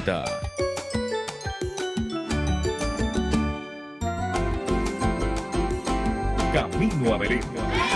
presenta Camino a Belén.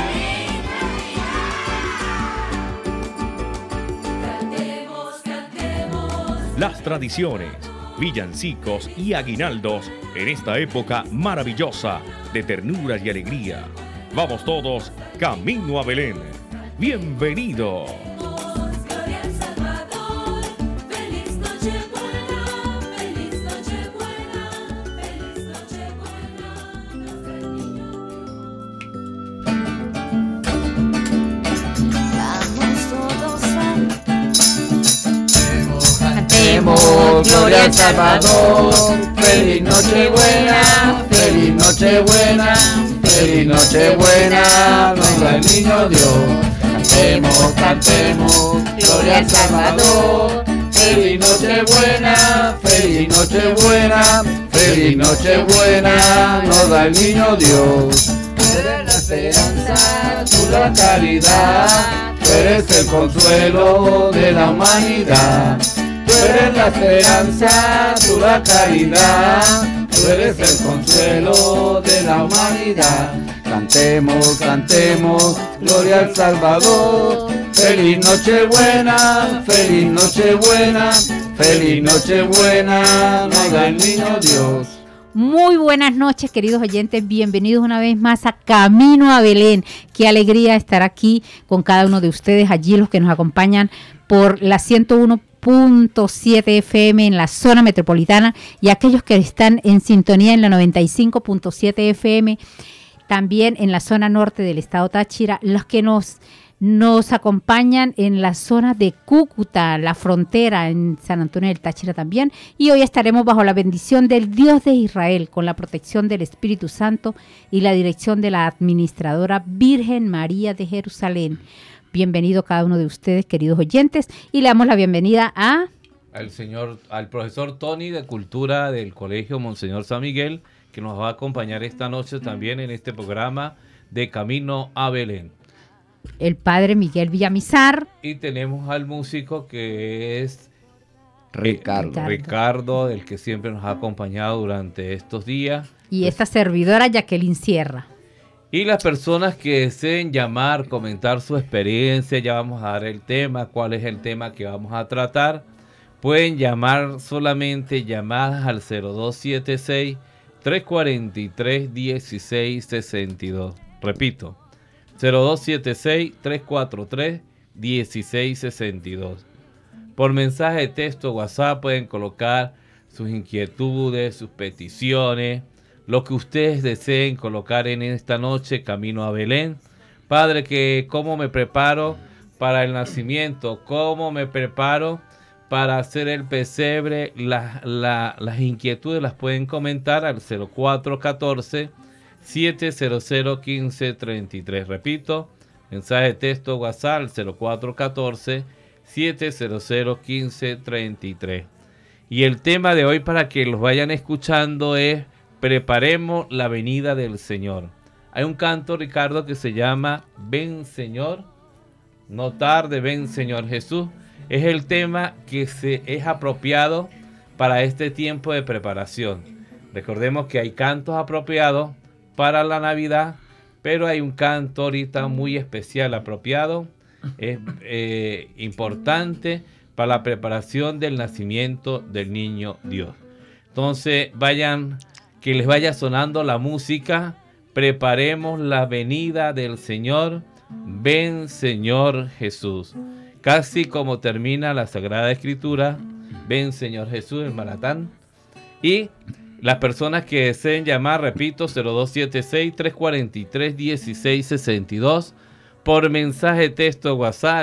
Cantemos, cantemos. Las tradiciones, villancicos y aguinaldos en esta época maravillosa de ternuras y alegría. Vamos todos camino a Belén. ¡Bienvenido! Gloria al Salvador. Feliz Nochebuena, feliz Nochebuena, feliz Nochebuena. Vamos todos a Cantemos, gloria al Salvador, feliz Nochebuena, feliz Nochebuena, feliz Nochebuena, nos da el niño Dios. Cantemos, cantemos, gloria al Salvador, feliz Nochebuena, feliz Nochebuena, feliz Nochebuena, nos da el niño Dios. Tú eres la esperanza, tú la caridad, tú eres el consuelo de la humanidad. Tú eres la esperanza, tú la caridad, tú eres el consuelo de la humanidad. Cantemos, cantemos, gloria al Salvador. Feliz Nochebuena, feliz Nochebuena, feliz Nochebuena, nos da el niño Dios. Muy buenas noches, queridos oyentes, bienvenidos una vez más a Camino a Belén. Qué alegría estar aquí con cada uno de ustedes, allí los que nos acompañan por la 101.7 FM en la zona metropolitana y aquellos que están en sintonía en la 95.7 FM también en la zona norte del estado Táchira, los que nos acompañan en la zona de Cúcuta, la frontera en San Antonio del Táchira también, y hoy estaremos bajo la bendición del Dios de Israel, con la protección del Espíritu Santo y la dirección de la administradora Virgen María de Jerusalén. Bienvenido cada uno de ustedes, queridos oyentes, y le damos la bienvenida al profesor Tony de Cultura del Colegio Monseñor San Miguel, que nos va a acompañar esta noche también en este programa de Camino a Belén. El padre Miguel Villamizar. Y tenemos al músico que es Ricardo, del que siempre nos ha acompañado durante estos días. Y esta servidora Jacqueline Sierra. Y las personas que deseen llamar, comentar su experiencia, ya vamos a dar el tema, cuál es el tema que vamos a tratar. Pueden llamar solamente llamadas al 0276-343-1662. Repito, 0276-343-1662. Por mensaje de texto WhatsApp pueden colocar sus inquietudes, sus peticiones, lo que ustedes deseen colocar en esta noche Camino a Belén. Padre, que cómo me preparo para el nacimiento, cómo me preparo para hacer el pesebre, las inquietudes las pueden comentar al 0414-700-1533. Repito, mensaje de texto WhatsApp al 0414-700-1533. Y el tema de hoy, para que los vayan escuchando, es preparemos la venida del Señor. Hay un canto, Ricardo, que se llama Ven Señor, no tarde, ven Señor Jesús. Es el tema que es apropiado para este tiempo de preparación. Recordemos que hay cantos apropiados para la Navidad, pero hay un canto ahorita muy especial, apropiado, es importante para la preparación del nacimiento del niño Dios. Entonces, que les vaya sonando la música. Preparemos la venida del Señor. Ven Señor Jesús. Casi como termina la Sagrada Escritura. Ven Señor Jesús, el Maratán. Y las personas que deseen llamar, repito, 0276-343-1662. Por mensaje de texto WhatsApp,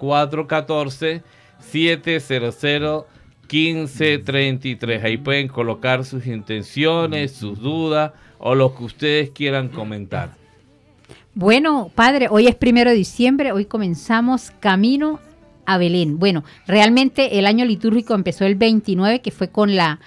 0414-700-1533. Ahí pueden colocar sus intenciones, sus dudas o lo que ustedes quieran comentar. Bueno, padre, hoy es 1 de diciembre, hoy comenzamos Camino a Belén. Bueno, realmente el año litúrgico empezó el 29, que fue con la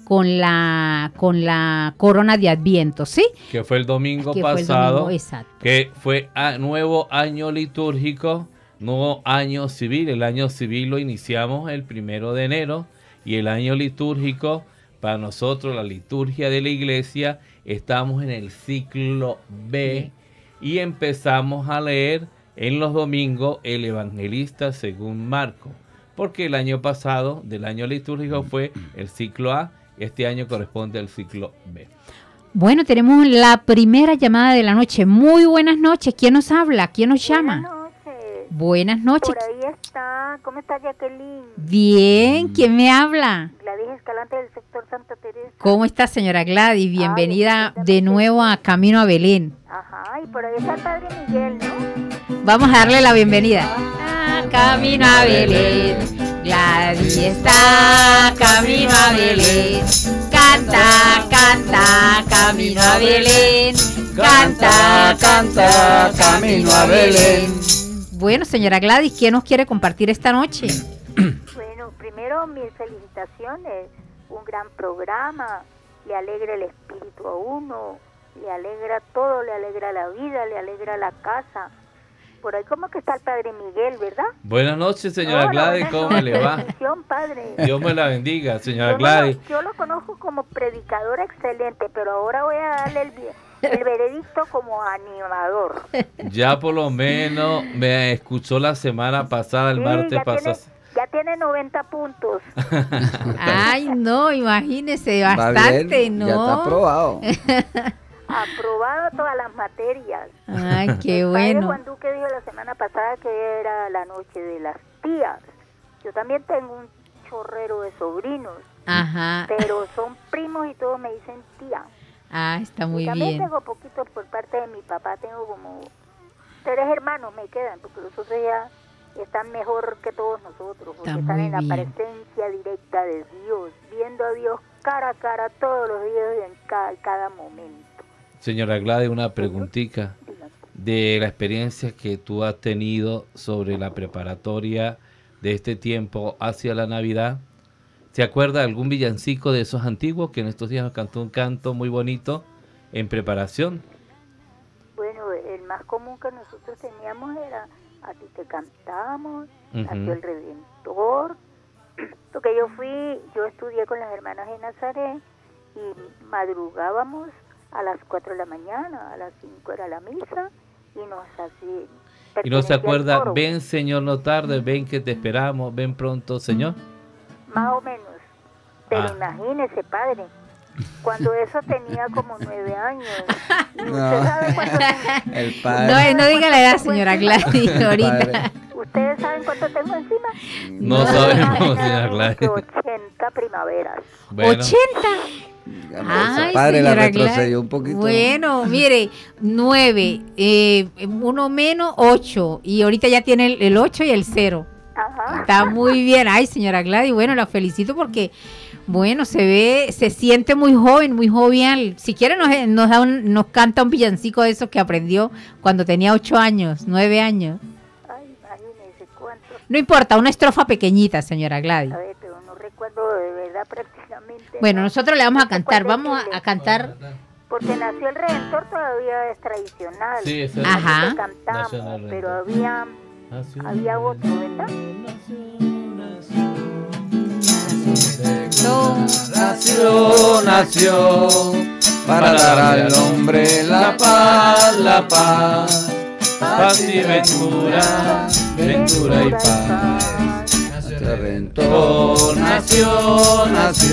corona de Adviento, ¿sí? Que fue el domingo pasado, exacto. Que fue nuevo año litúrgico, nuevo año civil. El año civil lo iniciamos el 1 de enero Y el año litúrgico, para nosotros, la liturgia de la iglesia, estamos en el ciclo B y empezamos a leer en los domingos el Evangelista según Marcos. Porque el año pasado, del año litúrgico, fue el ciclo A, este año corresponde al ciclo B. Bueno, tenemos la primera llamada de la noche. Muy buenas noches. ¿Quién nos habla? ¿Quién nos llama? Buenas noches. Buenas noches. Por ahí está. ¿Cómo está Jacqueline? Bien, ¿quién me habla? Gladys Escalante del sector Santa Teresa. ¿Cómo está, señora Gladys? Bienvenida estupendamente. de nuevo a Camino a Belén. Ajá, y por ahí está el padre Miguel, ¿no? Vamos a darle la bienvenida. Camino a Belén, Gladys está camino a Belén. Canta, canta, camino a Belén. Canta, canta, camino a Belén. Bueno, señora Gladys, ¿quién nos quiere compartir esta noche? Bueno, primero mis felicitaciones. Un gran programa. Le alegra el espíritu a uno. Le alegra todo, le alegra la vida, le alegra la casa. Por ahí como que está el padre Miguel, ¿verdad? Buenas noches, señora Hola, Gladys, buenas ¿cómo le noches. va? Bendición, padre. Dios me la bendiga, señora Yo, Gladys. yo lo conozco como predicador excelente, pero ahora voy a darle el veredicto como animador. Ya por lo menos me escuchó la semana pasada, el Sí, martes pasado. ya tiene 90 puntos. Ay, no, imagínese, Va bastante, bien, ¿no? ya está aprobado. Aprobado todas las materias. Ay, qué El padre bueno. Juan Duque dijo la semana pasada que era la noche de las tías. Yo también tengo un chorrero de sobrinos, Ajá. pero son primos y todos me dicen tía. Ah, está muy y también bien. tengo poquitos por parte de mi papá, tengo como 3 hermanos me quedan, porque los otros ya están mejor que todos nosotros, porque Está están muy en la bien. presencia directa de Dios, viendo a Dios cara a cara todos los días y en cada momento. Señora Gladys, una preguntita Dígame. de la experiencia que tú has tenido sobre la preparatoria de este tiempo hacia la Navidad. ¿Se acuerda de algún villancico de esos antiguos que en estos días nos cantó un canto muy bonito en preparación? Bueno, el más común que nosotros teníamos era A ti te cantamos, Ujú. nació el Redentor, porque yo estudié con las hermanas de Nazaret y madrugábamos a las 4 de la mañana, a las 5 era la misa y nos hacía... Y no se pertenecía al acuerda, coro, ven Señor, no tarde, ven que te esperamos, ven pronto Señor. más o menos, pero Ah. imagínese, padre, cuando eso tenía como 9 años, y usted No. sabe cuánto tengo, El padre. No diga la edad, señora Gladys, ahorita. padre. ¿ustedes saben cuánto tengo encima? No sabemos, Imagínate señora unos Gladys. 80 primaveras. Bueno, 80. Ay, padre la señora retrocedió Gladys. un poquito. Bueno, mire, 9, uno menos 8 y ahorita ya tiene el 8 y el 0. Ajá. Está muy bien. Ay, señora Gladys, bueno, la felicito porque, bueno, se siente muy joven, muy jovial. Si quiere nos canta un villancico de esos que aprendió cuando tenía 8 años, 9 años. Ay, imagínense cuánto. No importa, una estrofa pequeñita, señora Gladys. A ver, pero no recuerdo de verdad prácticamente. Bueno, nada. nosotros le vamos a No cantar, recuerdo vamos decirle, a cantar. Porque nació el Redentor todavía es tradicional. sí, eso es. Ajá. Así que Nació el cantamos, Redentor. pero había otro, ¿verdad? Nació para dar al hombre la paz, Paz y ventura, ventura y paz. El Redentor nació,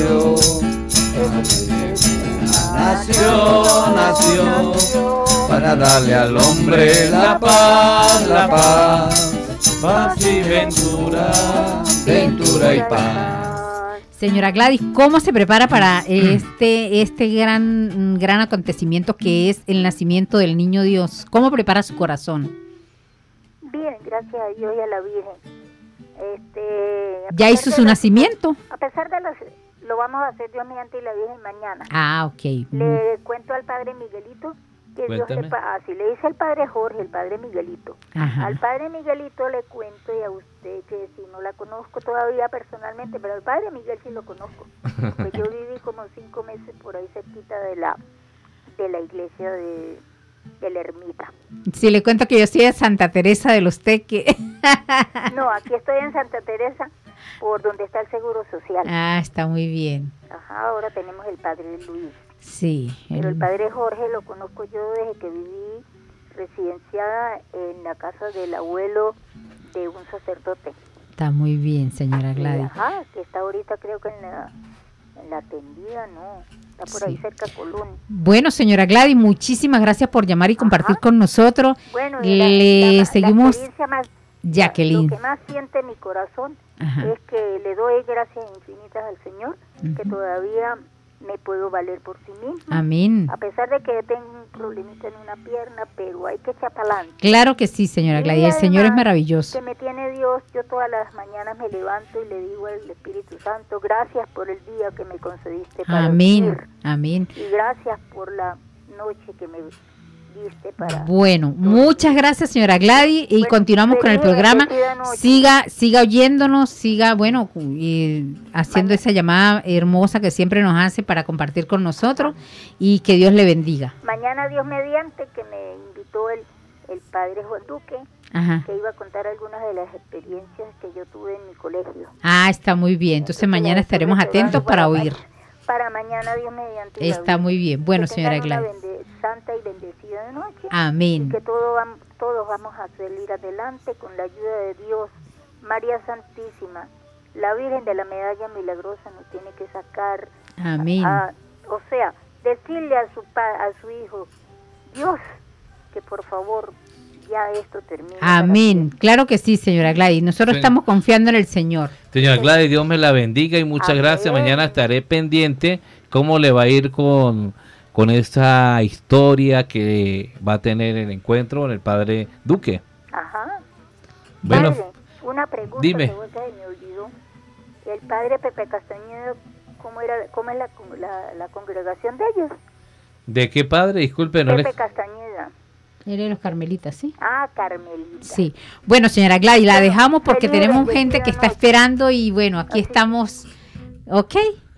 para darle al hombre la paz, Paz y ventura. ventura y paz. Señora Gladys, ¿cómo se prepara para este gran acontecimiento que es el nacimiento del niño Dios? ¿Cómo prepara su corazón? Bien, gracias a Dios y a la Virgen. A ¿Ya pesar hizo de su las- nacimiento? A pesar de lo vamos a hacer Dios mediante y la Virgen mañana. Ah, ok. Le cuento al padre Miguelito que Dios Cuéntame. sepa, así le dice el padre Jorge, el padre Miguelito. Ajá. Al padre Miguelito le cuento y a usted que si no la conozco todavía personalmente, pero al padre Miguel sí lo conozco. Porque yo viví como 5 meses por ahí cerquita de la iglesia de la ermita. Si le cuento que yo soy de Santa Teresa de los Teques. No, aquí estoy en Santa Teresa, por donde está el Seguro Social. Ah, está muy bien. Ajá, ahora tenemos el padre Luis. Sí. Pero el padre Jorge lo conozco yo desde que viví residenciada en la casa del abuelo de un sacerdote. Está muy bien, señora Gladys. Ajá, que está ahorita creo que en la tendida, no, está por ahí Sí. cerca de Colón. Bueno, señora Gladys, muchísimas gracias por llamar y compartir con nosotros. Bueno, Le la seguimos, experiencia más, Jacqueline. lo que más siente mi corazón Ajá. es que le doy gracias infinitas al Señor, que Ujú. todavía me puedo valer por sí misma. Amén. A pesar de que tengo un problemita en una pierna, pero hay que echar para adelante. Claro que sí, señora Y Gladys. El Señor es además, maravilloso. Que me tiene Dios, yo todas las mañanas me levanto y le digo al Espíritu Santo, gracias por el día que me concediste para Amén. vivir. Amén. Y gracias por la noche que me diste para... Bueno, muchas gracias, señora Gladys, y Bueno, continuamos con el feliz y programa. bendecida noche. Siga oyéndonos, siga, bueno, y haciendo esa llamada hermosa que siempre nos hace para compartir con nosotros, y que Dios le bendiga. Mañana, Dios mediante, que me invitó el padre Juan Duque, Ajá. que iba a contar algunas de las experiencias que yo tuve en mi colegio. Ah, está muy bien. Entonces mañana la estaremos estuve atentos llevando para oír. Para mañana, Dios mediante. la Está vi. muy bien. Bueno, Que señora tengan una Gladys. santa y bendecida de noche. Amén. Y que todos vamos a salir adelante con la ayuda de Dios. María Santísima, la Virgen de la Medalla Milagrosa nos tiene que sacar. Amén. O sea, decirle a su hijo, Dios, que por favor ya esto termine. Amén. Claro que sí, señora Gladys. Nosotros Sí. estamos confiando en el Señor. Señora Gladys, Dios me la bendiga y muchas Amén. gracias. Mañana estaré pendiente cómo le va a ir con esa historia que va a tener el encuentro con el padre Duque. Ajá. Bueno, Padre, una pregunta dime. que se me olvidó. El padre Pepe Castañeda, ¿cómo es la congregación de ellos? ¿de qué padre? Disculpe, no Pepe les... Castañeda. Eres los carmelitas, ¿sí? Ah, Carmelita. Sí. Bueno, señora Gladys, la Bueno, dejamos porque feliz tenemos bendecida gente que está noche. esperando y bueno, aquí Así. estamos. ¿Ok?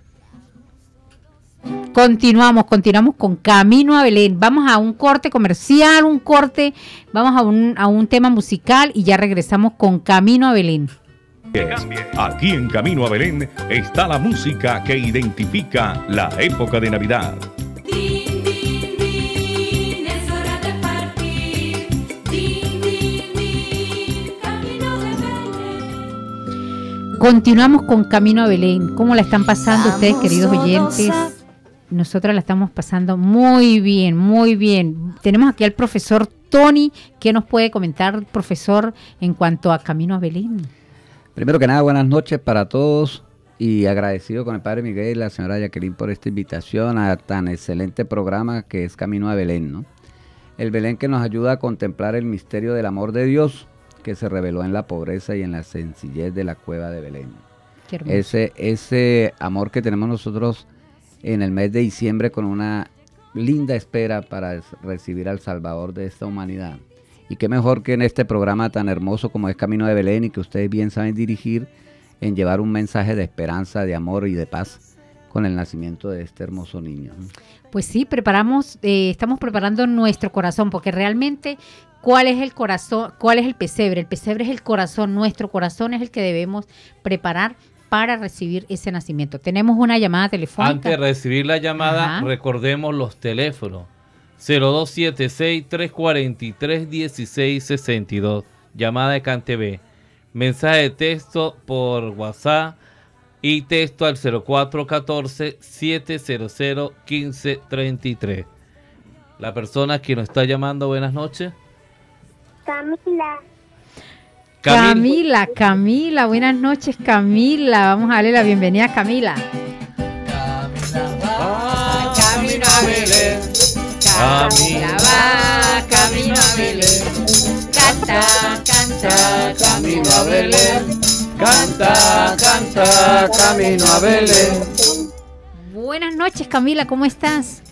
Continuamos con Camino a Belén. Vamos a un corte comercial, vamos a un tema musical y ya regresamos con Camino a Belén. Aquí en Camino a Belén está la música que identifica la época de Navidad. Din, din, din, es hora de partir. Din, din, din, camino de Belén. Continuamos con Camino a Belén. ¿Cómo la están pasando ustedes, queridos oyentes? Nosotras la estamos pasando muy bien, muy bien. Tenemos aquí al profesor Tony. ¿Qué nos puede comentar, profesor, en cuanto a Camino a Belén? Primero que nada, buenas noches para todos y agradecido con el padre Miguel y la señora Jacqueline por esta invitación a tan excelente programa que es Camino a Belén, ¿no? El Belén que nos ayuda a contemplar el misterio del amor de Dios que se reveló en la pobreza y en la sencillez de la cueva de Belén. Qué hermoso. Ese amor que tenemos nosotros en el mes de diciembre con una linda espera para recibir al Salvador de esta humanidad. Y qué mejor que en este programa tan hermoso como es Camino de Belén y que ustedes bien saben dirigir en llevar un mensaje de esperanza, de amor y de paz con el nacimiento de este hermoso niño. Pues sí, estamos preparando nuestro corazón, porque realmente, ¿cuál es el corazón? ¿Cuál es el pesebre? El pesebre es el corazón, nuestro corazón es el que debemos preparar para recibir ese nacimiento. Tenemos una llamada telefónica. Antes de recibir la llamada, Ajá. recordemos los teléfonos. 0276-343-1662. Llamada de CanTV. Mensaje de texto por WhatsApp y texto al 0414-700-1533. La persona que nos está llamando, buenas noches. Camila. Camila, buenas noches, Camila. Vamos a darle la bienvenida a Camila. Camino a Belén. Camila va, camino a Belén. Canta, canta, Camino a Belén, canta, canta, camino a Belén. Buenas noches, Camila, ¿cómo estás?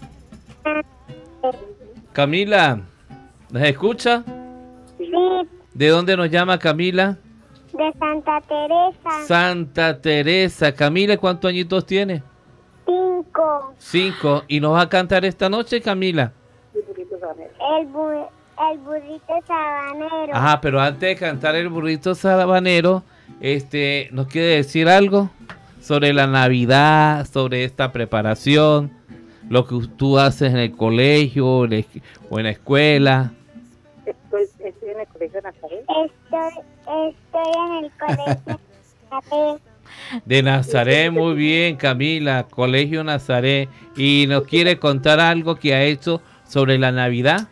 Camila, ¿nos escucha? Sí, ¿De dónde nos llama Camila? de Santa Teresa. Santa Teresa. Camila, ¿cuántos añitos tiene? 5. 5. ¿Y nos va a cantar esta noche, Camila? El burrito sabanero. Ajá, pero antes de cantar el burrito sabanero, ¿Nos quiere decir algo sobre la Navidad, sobre esta preparación, lo que tú haces en el colegio o en la escuela? Estoy en el colegio Nazaret. Estoy en el colegio Nazaret. De Nazaret, muy bien, Camila, Colegio Nazaret. ¿Y nos quiere contar algo que ha hecho sobre la Navidad?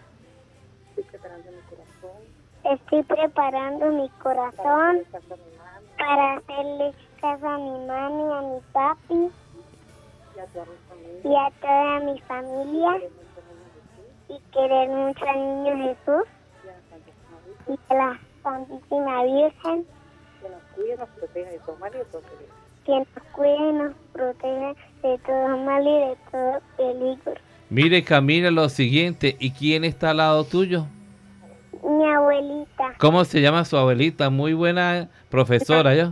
Estoy preparando mi corazón para hacerle caso a mi mami, a mi papi y a toda mi familia y querer mucho al niño Jesús y a la Santísima Virgen. Que nos cuide, nos proteja de todo mal y de todo peligro. Que nos cuide, nos proteja de todo mal y de todo peligro. Mire, Camila, lo siguiente, ¿y quién está al lado tuyo? Mi abuelita. ¿Cómo se llama su abuelita? Muy buena profesora, ¿yo?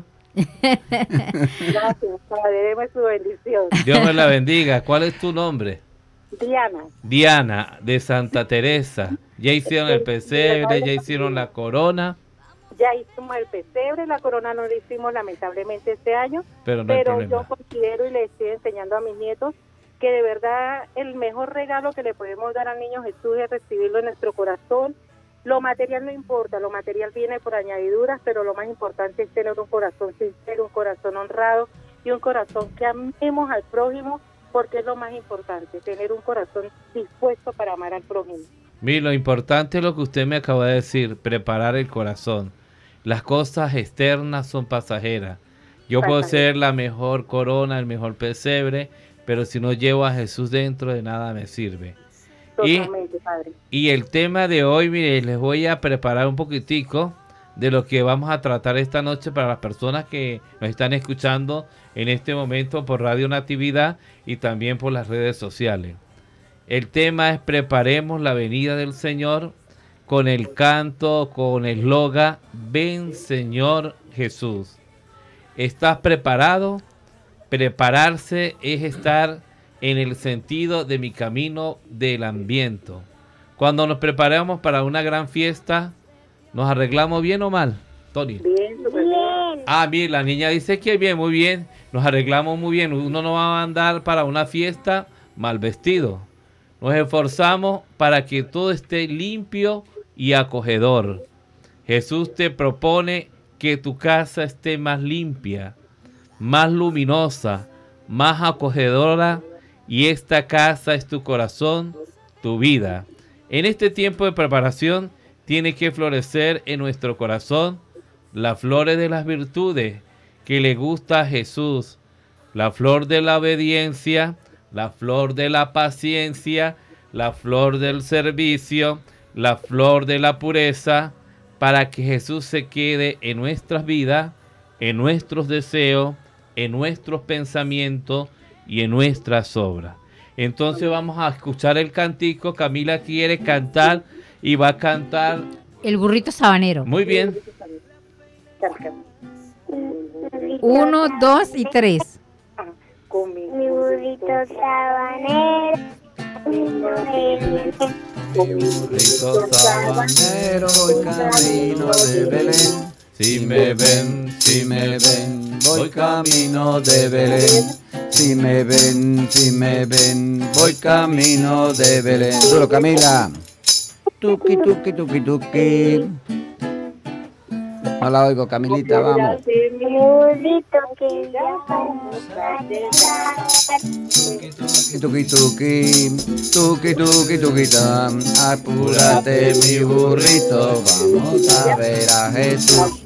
Gracias, Padre, deme su bendición. Dios me la bendiga. ¿Cuál es tu nombre? Diana. Diana, de Santa Teresa. Ya hicieron el pesebre, ya hicieron la corona. Ya hicimos el pesebre, la corona no la hicimos lamentablemente este año, Pero no hay pero problema. yo considero y le estoy enseñando a mis nietos que de verdad el mejor regalo que le podemos dar al niño Jesús es recibirlo en nuestro corazón. Lo material no importa, lo material viene por añadiduras, pero lo más importante es tener un corazón sincero, un corazón honrado y un corazón que amemos al prójimo, porque es lo más importante, tener un corazón dispuesto para amar al prójimo. Mire, lo importante es lo que usted me acaba de decir, preparar el corazón. Las cosas externas son pasajeras. Yo puedo ser la mejor corona, el mejor pesebre, pero si no llevo a Jesús dentro, de nada me sirve. Totalmente, Padre. Y el tema de hoy, mire, les voy a preparar un poquitico de lo que vamos a tratar esta noche para las personas que nos están escuchando en este momento por Radio Natividad y también por las redes sociales. El tema es preparemos la venida del Señor con el canto, con el eslogan Ven Señor Jesús. ¿Estás preparado? Prepararse es estar en el sentido de mi camino del ambiente. Cuando nos preparamos para una gran fiesta, ¿nos arreglamos bien o mal, Tony? Bien, súper bien. Bien. Ah, bien, la niña dice que bien, muy bien. Nos arreglamos muy bien. Uno no va a andar para una fiesta mal vestido. Nos esforzamos para que todo esté limpio y acogedor. Jesús te propone que tu casa esté más limpia, más luminosa, más acogedora, y esta casa es tu corazón, tu vida. En este tiempo de preparación tiene que florecer en nuestro corazón las flores de las virtudes que le gusta a Jesús, la flor de la obediencia, la flor de la paciencia, la flor del servicio, la flor de la pureza, para que Jesús se quede en nuestras vidas, en nuestros deseos, en nuestros pensamientos y en nuestras obras. Entonces vamos a escuchar el cantico. Camila quiere cantar y va a cantar. El burrito sabanero. Muy bien. 1, 2 y 3. Con Mi burrito sabanero. Mi burrito sabanero, voy camino de Belén. Si me ven, voy camino de Belén. Si me ven, voy camino de Belén. Duro, Camila. Tuki, tuki, tuki, tuki. No la oigo, Camilita, vamos. Mi burrito que ya vamos a llegar. Tuki, tuki, tuki, tuki, tuki, tam. Apúrate, mi burrito, vamos a ver a Jesús.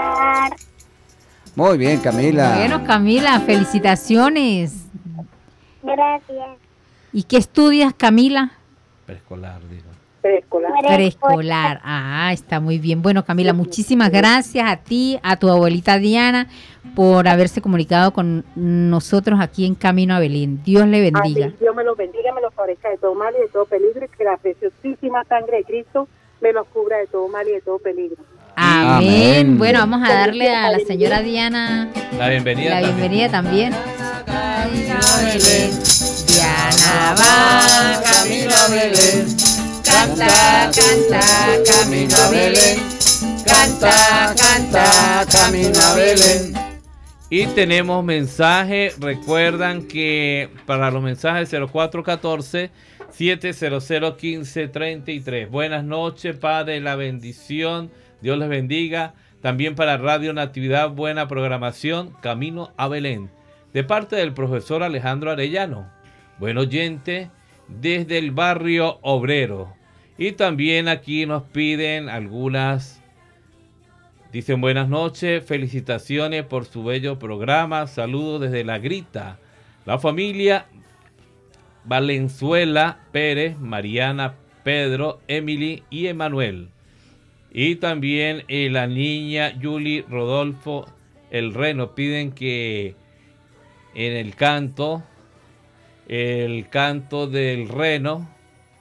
Muy bien, Camila. Bueno, Camila, felicitaciones. Gracias. ¿Y qué estudias, Camila? Preescolar, digo. preescolar. Preescolar. Ah, está muy bien. Bueno, Camila, muchísimas gracias a ti, a tu abuelita Diana, por haberse comunicado con nosotros aquí en Camino a Belén. Dios le bendiga. Amén. Dios me los bendiga, me los favorezca de todo mal y de todo peligro, y que la preciosísima sangre de Cristo me los cubra de todo mal y de todo peligro. Amén. Amén. Bueno, vamos a darle a la señora Diana La bienvenida. la bienvenida también. Camino a Belén, Diana va camino a Belén, canta, canta, camino a Belén, canta, canta. canta, camino a Belén. Y tenemos mensaje. Recuerdan que para los mensajes 0414-700-1533. Buenas noches, Padre, la bendición. Dios les bendiga. También para Radio Natividad, buena programación. Camino a Belén. De parte del profesor Alejandro Arellano. Buen oyente desde el barrio obrero. Y también aquí nos piden algunas. Dicen buenas noches, felicitaciones por su bello programa, saludos desde La Grita. La familia Valenzuela Pérez, Mariana, Pedro, Emily y Emanuel. Y también la niña Yuli Rodolfo El Reno piden que en el canto del Reno,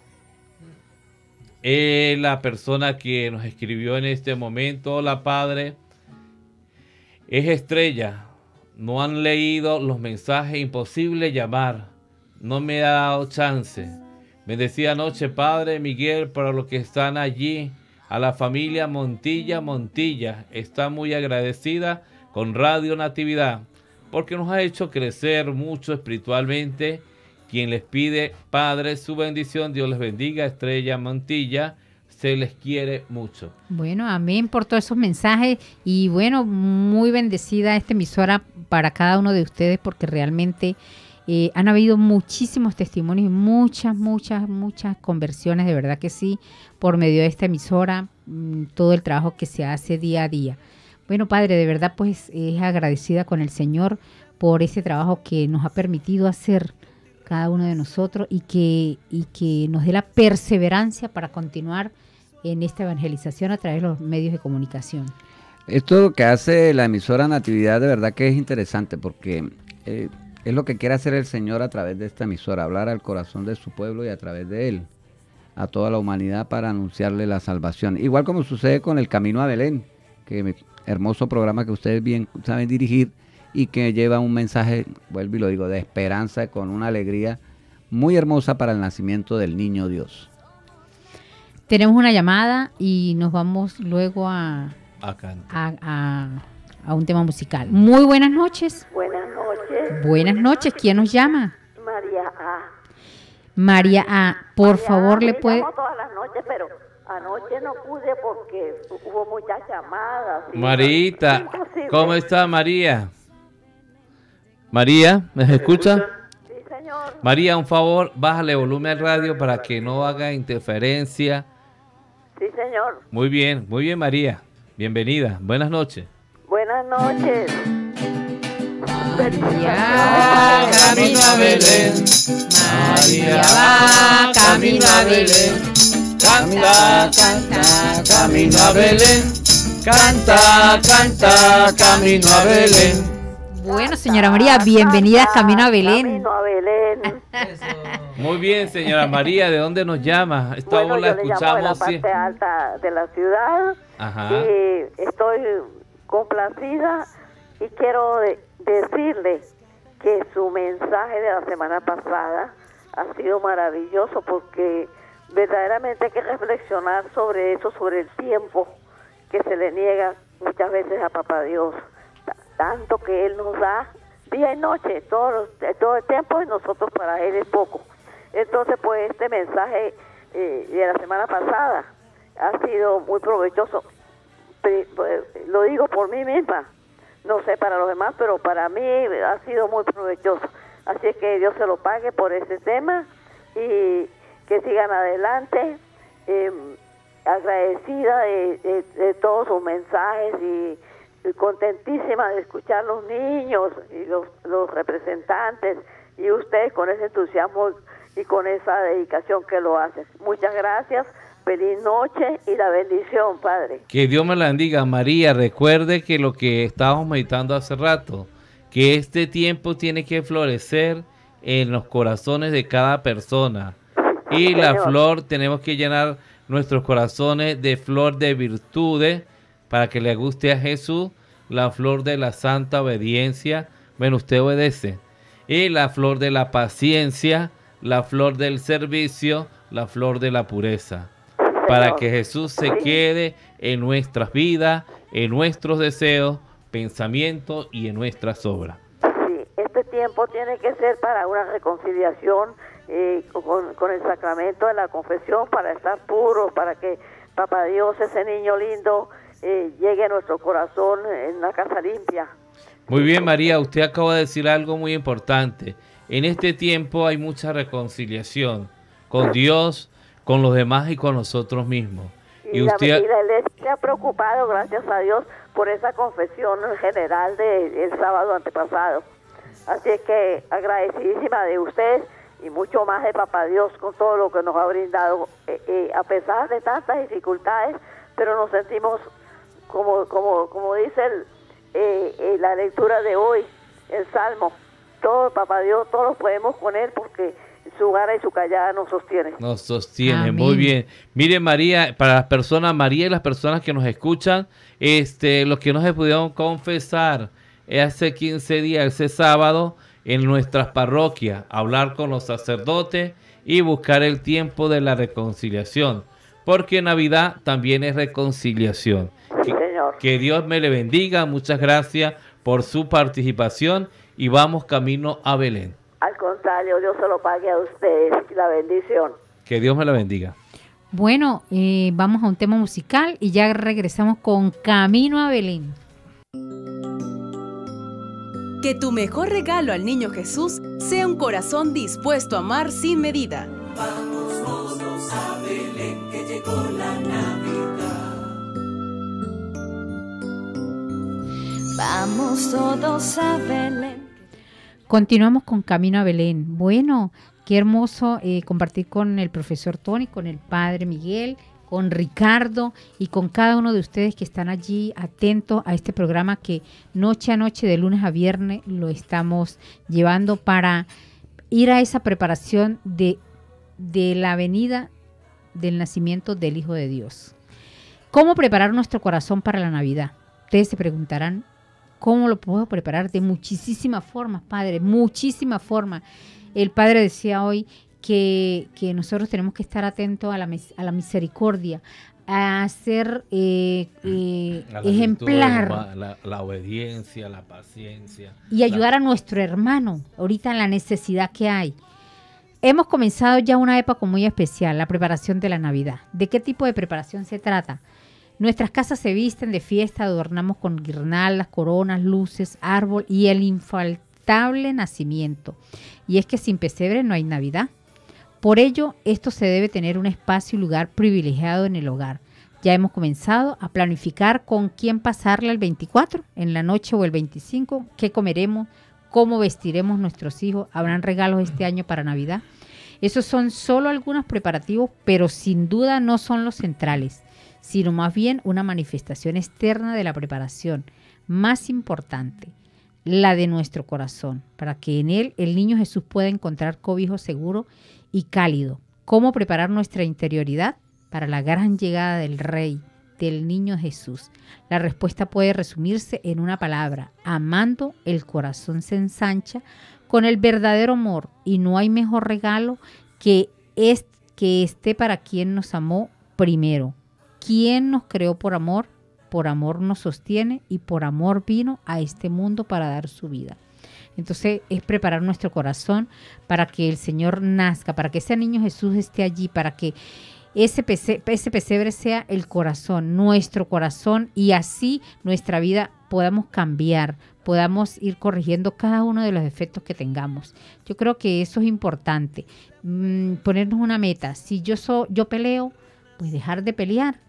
la persona que nos escribió en este momento, hola Padre, es Estrella. No han leído los mensajes, imposible llamar. No me ha dado chance. Bendecida noche, Padre Miguel, para los que están allí. A la familia Montilla, está muy agradecida con Radio Natividad, porque nos ha hecho crecer mucho espiritualmente. Quien les pide, Padre, su bendición, Dios les bendiga, Estrella Montilla, se les quiere mucho. Bueno, amén por todos esos mensajes y bueno, muy bendecida esta emisora para cada uno de ustedes porque realmente han habido muchísimos testimonios y muchas conversiones, de verdad que sí, por medio de esta emisora, todo el trabajo que se hace día a día. Bueno, Padre, de verdad pues es agradecida con el Señor por ese trabajo que nos ha permitido hacer cada uno de nosotros y que nos dé la perseverancia para continuar en esta evangelización a través de los medios de comunicación. Esto que hace la emisora Natividad de verdad que es interesante porque es lo que quiere hacer el Señor a través de esta emisora, hablar al corazón de su pueblo y a través de él, a toda la humanidad para anunciarle la salvación. Igual como sucede con el Camino a Belén, que hermoso programa que ustedes bien saben dirigir, y que lleva un mensaje, vuelvo y lo digo, de esperanza con una alegría muy hermosa para el nacimiento del niño Dios. Tenemos una llamada y nos vamos luego a un tema musical. Muy buenas noches. Buenas noches. Buenas noches. ¿Quién nos llama? María A. María A. Por María favor, A, le me puede... llamo todas las noches, pero anoche no pude porque hubo muchas llamadas. Marita, Imposible. ¿cómo está María? María, ¿me escucha? Sí, señor. María, un favor, bájale volumen al radio para que no haga interferencia. Sí, señor. Muy bien, María. Bienvenida. Buenas noches. Buenas noches. María, camino a Belén, María va camino a Belén, canta, camino a Belén, canta, camino a Belén. Bueno, señora María, bienvenida a Camino a Belén. Camino a Belén. Muy bien, señora María, ¿de dónde nos llama? Esta Bueno, voz la yo le llamo de la escuchamos. parte alta de la ciudad. Ajá. Y estoy complacida y quiero decirle que su mensaje de la semana pasada ha sido maravilloso porque verdaderamente hay que reflexionar sobre eso, sobre el tiempo que se le niega muchas veces a Papá Dios, tanto que Él nos da día y noche, todo el tiempo, y nosotros para Él es poco. Entonces, pues este mensaje de la semana pasada ha sido muy provechoso. Lo digo por mí misma, no sé para los demás, pero para mí ha sido muy provechoso. Así es que Dios se lo pague por ese tema y que sigan adelante. Agradecida de todos sus mensajes y contentísima de escuchar los niños y los representantes y ustedes con ese entusiasmo y con esa dedicación que lo hacen. Muchas gracias. Feliz noche y la bendición, Padre. Que Dios me la bendiga. María, recuerde que lo que estábamos meditando hace rato, que este tiempo tiene que florecer en los corazones de cada persona. Y la Señor. flor, tenemos que llenar nuestros corazones de flor de virtudes para que le guste a Jesús, la flor de la santa obediencia. Bueno, usted obedece. Y la flor de la paciencia, la flor del servicio, la flor de la pureza. para Señor. que Jesús se Sí. quede en nuestras vidas, en nuestros deseos, pensamientos y en nuestras obras. Sí, este tiempo tiene que ser para una reconciliación con el sacramento de la confesión, para estar puros, para que Papá Dios, ese niño lindo, llegue a nuestro corazón en una casa limpia. Muy bien, María, usted acaba de decir algo muy importante. En este tiempo hay mucha reconciliación con Dios, con los demás y con nosotros mismos. Y la iglesia se ha preocupado, gracias a Dios, por esa confesión general del sábado antepasado. Así es que agradecidísima de usted y mucho más de Papá Dios con todo lo que nos ha brindado, a pesar de tantas dificultades, pero nos sentimos como dice la lectura de hoy, el Salmo, todo Papá Dios, todos podemos con él porque su vara y su callada nos sostiene. Nos sostiene, Amén. muy bien. Mire, María, para las personas, María y las personas que nos escuchan, los que no se pudieron confesar hace 15 días, ese sábado, en nuestras parroquias, hablar con los sacerdotes y buscar el tiempo de la reconciliación, porque Navidad también es reconciliación. Sí, Señor. Que Dios me le bendiga, muchas gracias por su participación y vamos camino a Belén. Al contrario, Dios se lo pague a ustedes, la bendición. Que Dios me la bendiga. Bueno, vamos a un tema musical y ya regresamos con Camino a Belén. Que tu mejor regalo al niño Jesús sea un corazón dispuesto a amar sin medida. Vamos todos a Belén, que llegó la Navidad. Vamos todos a Belén. Continuamos con Camino a Belén. Bueno, qué hermoso compartir con el profesor Tony, con el padre Miguel, con Ricardo y con cada uno de ustedes que están allí atentos a este programa que noche a noche, de lunes a viernes, lo estamos llevando para ir a esa preparación de la venida del nacimiento del Hijo de Dios. ¿Cómo preparar nuestro corazón para la Navidad? Ustedes se preguntarán, ¿cómo lo puedo preparar? De muchísimas formas, Padre, muchísimas formas. El Padre decía hoy que nosotros tenemos que estar atentos a la misericordia, a ser ejemplar. La obediencia, la paciencia. Y ayudar a nuestro hermano, ahorita en la necesidad que hay. Hemos comenzado ya una época muy especial, la preparación de la Navidad. ¿De qué tipo de preparación se trata? Nuestras casas se visten de fiesta, adornamos con guirnaldas, coronas, luces, árbol y el infaltable nacimiento. Y es que sin pesebre no hay Navidad. Por ello, esto se debe tener un espacio y lugar privilegiado en el hogar. Ya hemos comenzado a planificar con quién pasarla el 24, en la noche o el 25, qué comeremos, cómo vestiremos nuestros hijos, habrán regalos este año para Navidad. Esos son solo algunos preparativos, pero sin duda no son los centrales, sino más bien una manifestación externa de la preparación más importante, la de nuestro corazón, para que en él el niño Jesús pueda encontrar cobijo seguro y cálido. ¿Cómo preparar nuestra interioridad para la gran llegada del Rey, del niño Jesús? La respuesta puede resumirse en una palabra: amando. El corazón se ensancha con el verdadero amor, y no hay mejor regalo que esté para quien nos amó primero. Quien nos creó por amor nos sostiene y por amor vino a este mundo para dar su vida. Entonces es preparar nuestro corazón para que el Señor nazca, para que ese niño Jesús esté allí, para que ese pesebre sea el corazón, nuestro corazón, y así nuestra vida podamos cambiar, podamos ir corrigiendo cada uno de los defectos que tengamos. Yo creo que eso es importante, ponernos una meta. Si yo peleo, pues dejar de pelear.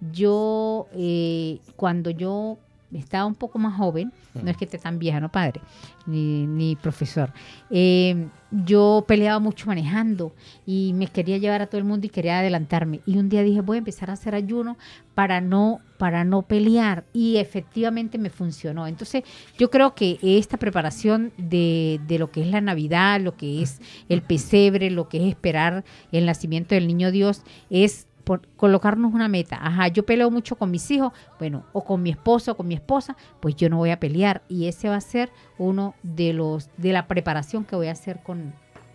Cuando yo estaba un poco más joven, no es que esté tan vieja, no padre, ni profesor, yo peleaba mucho manejando y me quería llevar a todo el mundo y quería adelantarme, y un día dije, voy a empezar a hacer ayuno para no pelear, y efectivamente me funcionó. Entonces yo creo que esta preparación de lo que es la Navidad, lo que es el pesebre, lo que es esperar el nacimiento del niño Dios, es por colocarnos una meta. Ajá, yo peleo mucho con mis hijos, bueno, o con mi esposo o con mi esposa, pues yo no voy a pelear, y ese va a ser uno de la preparación que voy a hacer con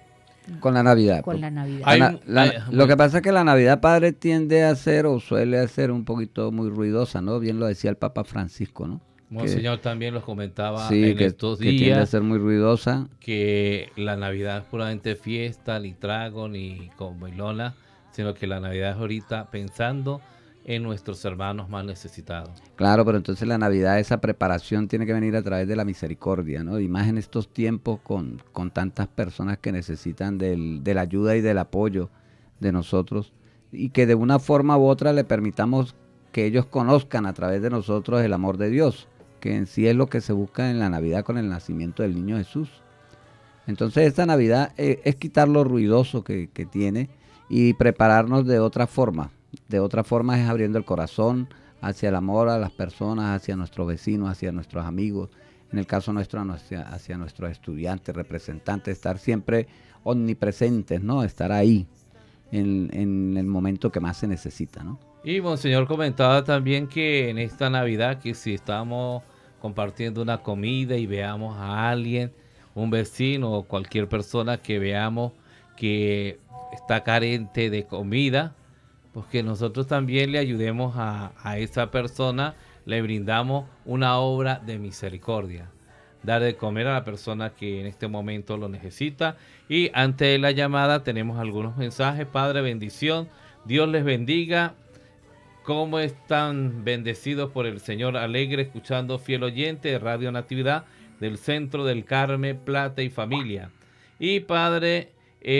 Con la Navidad. con la Navidad. Lo que pasa es que la Navidad, padre, tiende a ser o suele ser un poquito muy ruidosa, ¿no? Bien lo decía el Papa Francisco, ¿no? Monseñor también los comentaba sí, en estos que tiende a días ser muy ruidosa. que la Navidad es puramente fiesta, ni trago, ni comilona, sino que la Navidad es ahorita pensando en nuestros hermanos más necesitados. Claro, pero entonces la Navidad, esa preparación tiene que venir a través de la misericordia, ¿no? Y más en estos tiempos con tantas personas que necesitan de la ayuda y del apoyo de nosotros, y que de una forma u otra le permitamos que ellos conozcan a través de nosotros el amor de Dios, que en sí es lo que se busca en la Navidad con el nacimiento del niño Jesús. Entonces esta Navidad es quitar lo ruidoso que tiene y prepararnos de otra forma. De otra forma es abriendo el corazón hacia el amor a las personas, hacia nuestros vecinos, hacia nuestros amigos, en el caso nuestro hacia nuestros estudiantes, representantes, estar siempre omnipresentes, ¿no? Estar ahí en el momento que más se necesita, ¿no? Y Monseñor comentaba también que en esta Navidad, que si estamos compartiendo una comida y veamos a alguien, un vecino o cualquier persona que veamos que está carente de comida, pues que nosotros también le ayudemos a esa persona, le brindamos una obra de misericordia, dar de comer a la persona que en este momento lo necesita. Y antes de la llamada tenemos algunos mensajes. Padre, bendición, Dios les bendiga. ¿Cómo están bendecidos por el Señor? Alegre escuchando, fiel oyente de Radio Natividad del Centro del Carmen, Plata y Familia. Y Padre,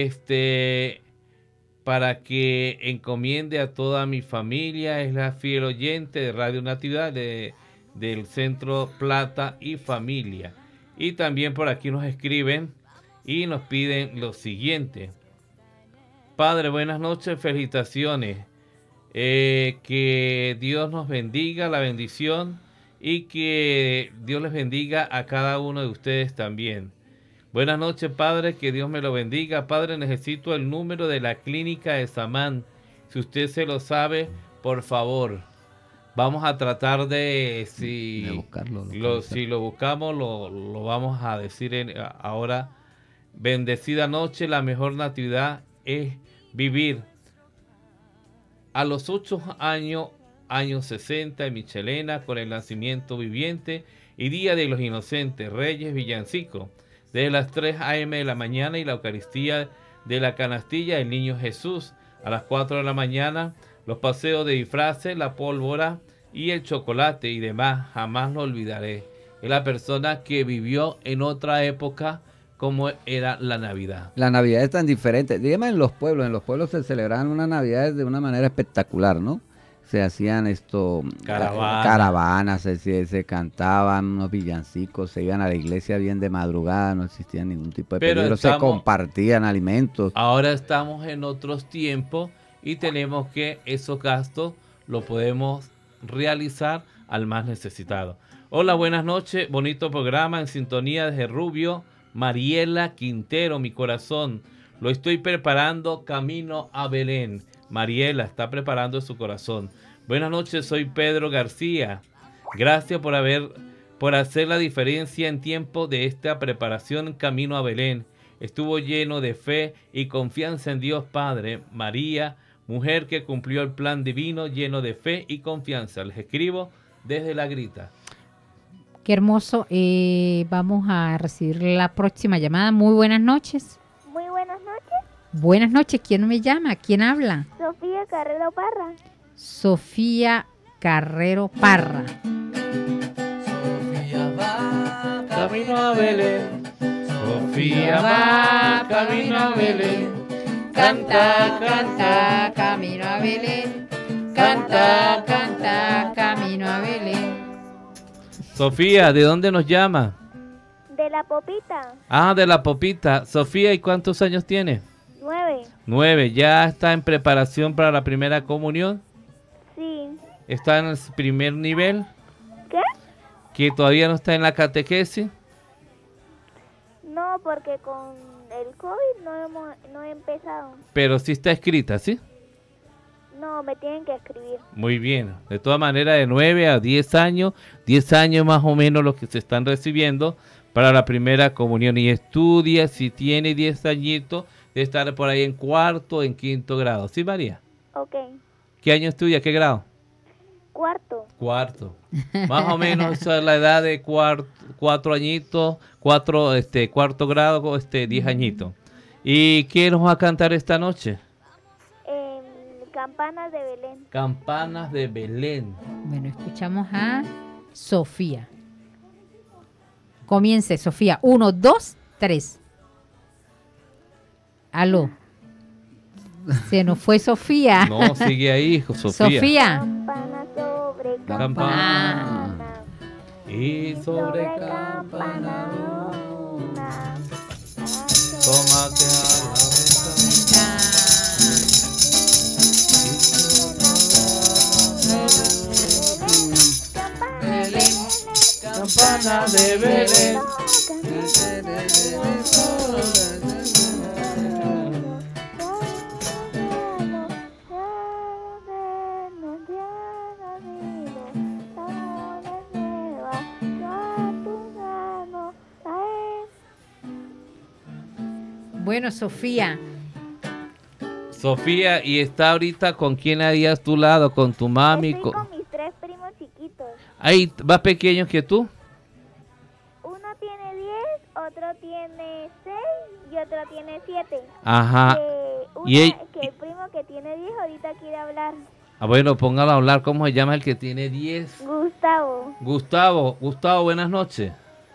para que encomiende a toda mi familia, es la fiel oyente de Radio Natividad del Centro Plata y Familia. Y también por aquí nos escriben y nos piden lo siguiente. Padre, buenas noches, felicitaciones. Que Dios nos bendiga, la bendición, y que Dios les bendiga a cada uno de ustedes también. Buenas noches, Padre, que Dios me lo bendiga. Padre, necesito el número de la clínica de Samán. Si usted se lo sabe, por favor. Vamos a tratar de buscarlo. Si lo buscamos, lo vamos a decir ahora. Bendecida noche, la mejor natividad es vivir. A los 8 años 60 en Michelena, con el nacimiento viviente y Día de los Inocentes, Reyes, Villancico, desde las 3 a.m. de la mañana, y la Eucaristía de la canastilla del Niño Jesús a las 4 de la mañana, los paseos de disfraces, la pólvora y el chocolate y demás. Jamás lo olvidaré. Es la persona que vivió en otra época como era la Navidad. La Navidad es tan diferente. Dígame, en los pueblos se celebraban unas Navidades de una manera espectacular, ¿no? Se hacían caravanas, se cantaban unos villancicos, se iban a la iglesia bien de madrugada, no existía ningún tipo de peligro, se compartían alimentos. Ahora estamos en otros tiempos y tenemos que esos gastos los podemos realizar al más necesitado. Hola, buenas noches, bonito programa, en sintonía desde Rubio. Mariela Quintero, mi corazón, lo estoy preparando camino a Belén. Mariela está preparando su corazón. Buenas noches, soy Pedro García. Gracias por hacer la diferencia en tiempo de esta preparación camino a Belén. Estuvo lleno de fe y confianza en Dios Padre. María, mujer que cumplió el plan divino, lleno de fe y confianza. Les escribo desde La Grita. Qué hermoso. Vamos a recibir la próxima llamada. Muy buenas noches. Muy buenas noches. Buenas noches. ¿Quién me llama? ¿Quién habla? Sofía Carrero Parra. Sofía Carrero Parra. Sofía va camino a Belén. Sofía va camino a Belén. Canta, canta, camino a Belén. Canta, canta, camino a Belén. Sofía, ¿de dónde nos llama? De La Popita. Ah, de La Popita. Sofía, ¿y cuántos años tiene? 9. 9. ¿Ya está en preparación para la primera comunión? Sí. ¿Está en el primer nivel? ¿Qué? ¿Que todavía no está en la catequesis? No, porque con el COVID no he empezado. Pero sí está escrita, ¿sí? No, me tienen que escribir. Muy bien. De todas maneras, de 9 a 10 años, 10 años más o menos los que se están recibiendo para la primera comunión. Y estudia, si tiene 10 añitos, Debe estar por ahí en cuarto, en quinto grado. ¿Sí, María? Ok. ¿Qué año estudia? ¿Qué grado? Cuarto. Cuarto. Más o menos esa es la edad de cuatro añitos, cuarto grado, 10 añitos. ¿Y qué nos va a cantar esta noche? Campanas de Belén. Campanas de Belén. Bueno, escuchamos a Sofía. Comience, Sofía. 1, 2, 3. Aló. Se nos fue Sofía. No, sigue ahí, Sofía. Sofía. Campana sobre Campana. Y sobre campana una. tómate a la Campana de Belén. Bueno, Sofía. Sofía, ¿y está ahorita con quién ahí a tu lado? ¿Con tu mami? Estoy con mis 3 primos chiquitos. ¿Ahí más pequeños que tú? Uno tiene 10, otro tiene 6 y otro tiene 7. Ajá. Que el primo que tiene 10 ahorita quiere hablar. Ah, bueno, póngalo a hablar. ¿Cómo se llama el que tiene 10? Gustavo. Gustavo, buenas noches.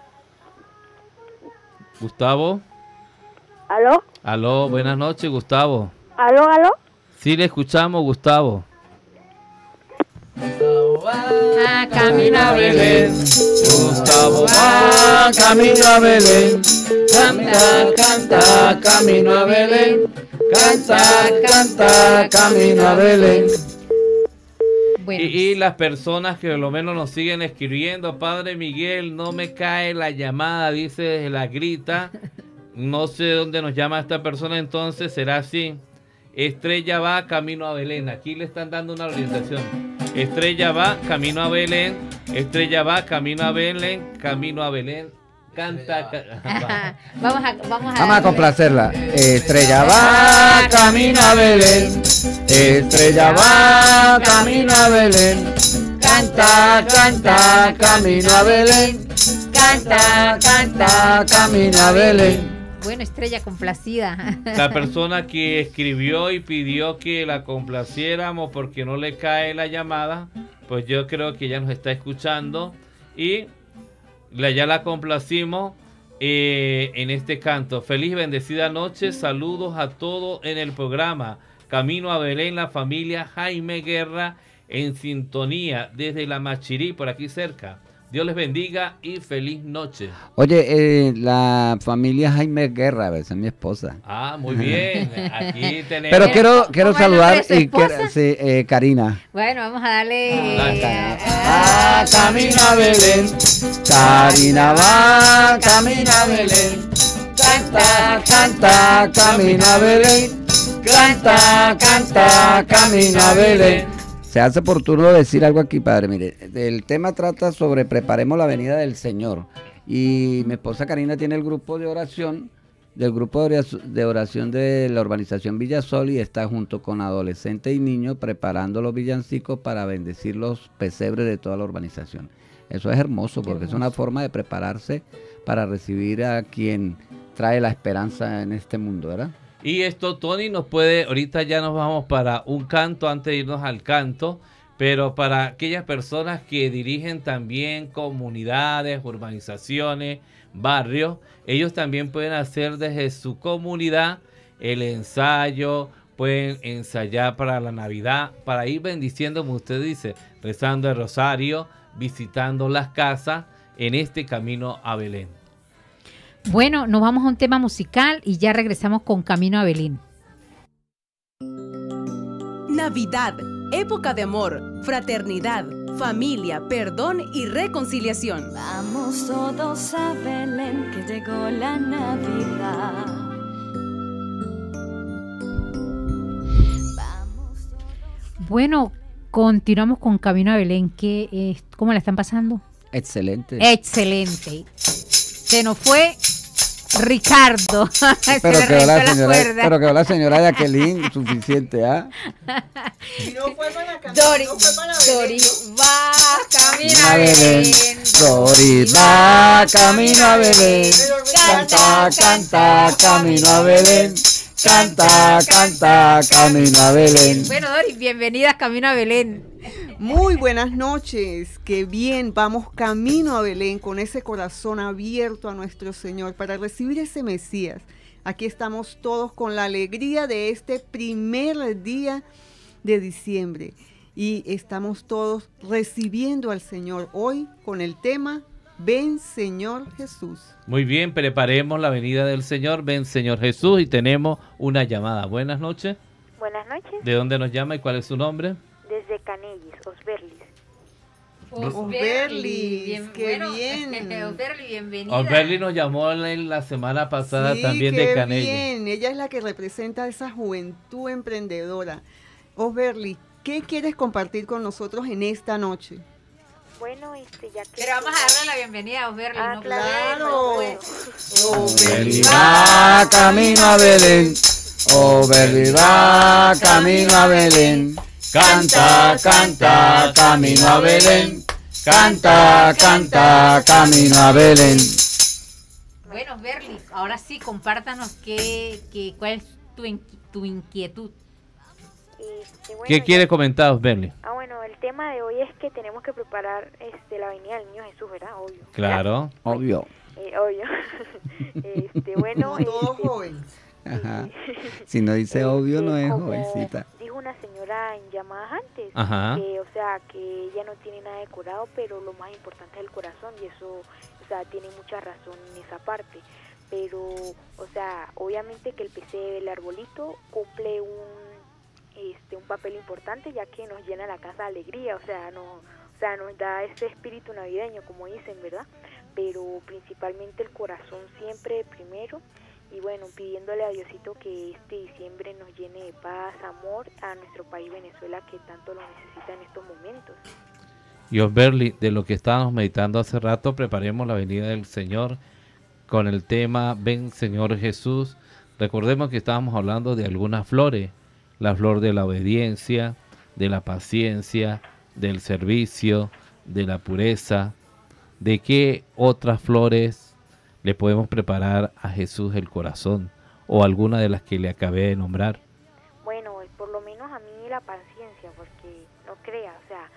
Gustavo. ¿Aló? Aló, buenas noches, Gustavo. ¿Aló? Sí, le escuchamos, Gustavo. Ah, camino a Belén. Gustavo va camino a Belén. Canta, canta, camino a Belén. Canta, canta, camino a Belén. Bueno. Y las personas que por lo menos nos siguen escribiendo, Padre Miguel, no me cae la llamada, dice desde la grita. No sé dónde nos llama esta persona, entonces será así. Estrella va camino a Belén. Aquí le están dando una orientación. Estrella va camino a Belén. Estrella va camino a Belén. Camino a Belén. Canta. Vamos a complacerla. Estrella va camino a Belén. Estrella va camino a Belén. Canta, canta, camino a Belén. Canta, canta, camino a Belén. Bueno, Estrella, complacida. La persona que escribió y pidió que la complaciéramos porque no le cae la llamada, pues yo creo que ya nos está escuchando y ya la complacimos en este canto. Feliz y bendecida noche, saludos a todos en el programa Camino a Belén, la familia Jaime Guerra en sintonía desde La Machirí, por aquí cerca. Dios les bendiga y feliz noche. Oye, la familia Jaime Guerra, esa es mi esposa. Ah, muy bien. Aquí tenemos. Pero quiero saludar y Karina. Bueno, vamos a darle. Camino a Belén. Karina va, camino a Belén. Canta, canta, camino a Belén. Canta, canta, camino a Belén. Se hace oportuno decir algo aquí, padre. Mire, el tema trata sobre preparemos la venida del Señor. Y mi esposa Karina tiene el grupo de oración, de oración de la urbanización Villasol, y está junto con adolescentes y niños preparando los villancicos para bendecir los pesebres de toda la urbanización. Eso es hermoso porque es una forma de prepararse para recibir a quien trae la esperanza en este mundo, ¿verdad? Y esto, Tony, nos puede, ahorita ya nos vamos para un canto antes de irnos al canto, pero para aquellas personas que dirigen también comunidades, urbanizaciones, barrios, ellos también pueden hacer desde su comunidad el ensayo, pueden ensayar para la Navidad, para ir bendiciendo, como usted dice, rezando el rosario, visitando las casas en este camino a Belén. Bueno, nos vamos a un tema musical y ya regresamos con Camino a Belén. Navidad, época de amor, fraternidad, familia, perdón y reconciliación. Vamos todos a Belén, que llegó la Navidad. Bueno, continuamos con Camino a Belén. ¿Cómo la están pasando? Excelente. Excelente. Se nos fue Ricardo. Se Pero le quedó reventó la la señora, cuerda. pero quedó la señora Jacqueline, suficiente, ¿ah? Y no fue para Camino, Dori, no fue para Dori Belén. va camino A a Belén, Belén. Dori va camino a Belén, canta, canta, camino a Belén, canta, canta, camino a Belén. Bueno, Dori, bienvenida a Camino a Belén. Muy buenas noches, qué bien, vamos camino a Belén con ese corazón abierto a nuestro Señor para recibir ese Mesías. Aquí estamos todos con la alegría de este primer día de diciembre y estamos todos recibiendo al Señor hoy con el tema Ven Señor Jesús. Muy bien, preparemos la venida del Señor. Ven Señor Jesús y tenemos una llamada. Buenas noches. Buenas noches, ¿De dónde nos llama y cuál es su nombre? desde Canellis, Osberlis. Osberlis, qué bien. Osberlis, bienvenida. Osberly nos llamó la semana pasada Sí, también qué de Canella. bien. Ella es la que representa esa juventud emprendedora. Osberly, ¿qué quieres compartir con nosotros en esta noche? Bueno, ya que... Pero vamos a darle la bienvenida a Osberlis. Ah, ¿no? claro. Osberly va camino a Belén, Osberly va camino a Belén, canta, canta, camino a Belén, canta, canta, camino a Belén. Bueno, Osberlis, ahora sí, compártanos cuál es tu inquietud. Bueno, ¿Qué quiere comentar, Osberly? Bueno, el tema de hoy es que tenemos que preparar la venida del niño Jesús, ¿verdad? Obvio. Claro. Obvio. Obvio. Bueno, No todo joven. Ajá. Si no dice obvio, no es como jovencita. dijo una señora en llamadas antes, Ajá. que ella no tiene nada decorado, pero lo más importante es el corazón, y eso, tiene mucha razón en esa parte. Pero, obviamente que el pesebre, el arbolito, cumple un papel importante, ya que nos llena la casa de alegría, nos da ese espíritu navideño, como dicen, ¿verdad? Pero principalmente el corazón siempre primero. Y bueno, pidiéndole a Diosito que este diciembre nos llene de paz, amor a nuestro país Venezuela, que tanto lo necesita en estos momentos. Y Osberly, de lo que estábamos meditando hace rato, preparemos la venida del Señor con el tema Ven Señor Jesús. Recordemos que estábamos hablando de algunas flores, la flor de la obediencia, de la paciencia, del servicio, de la pureza. ¿De qué otras flores le podemos preparar a Jesús el corazón? O alguna de las que le acabé de nombrar. Bueno, por lo menos a mí la paciencia, porque no crea,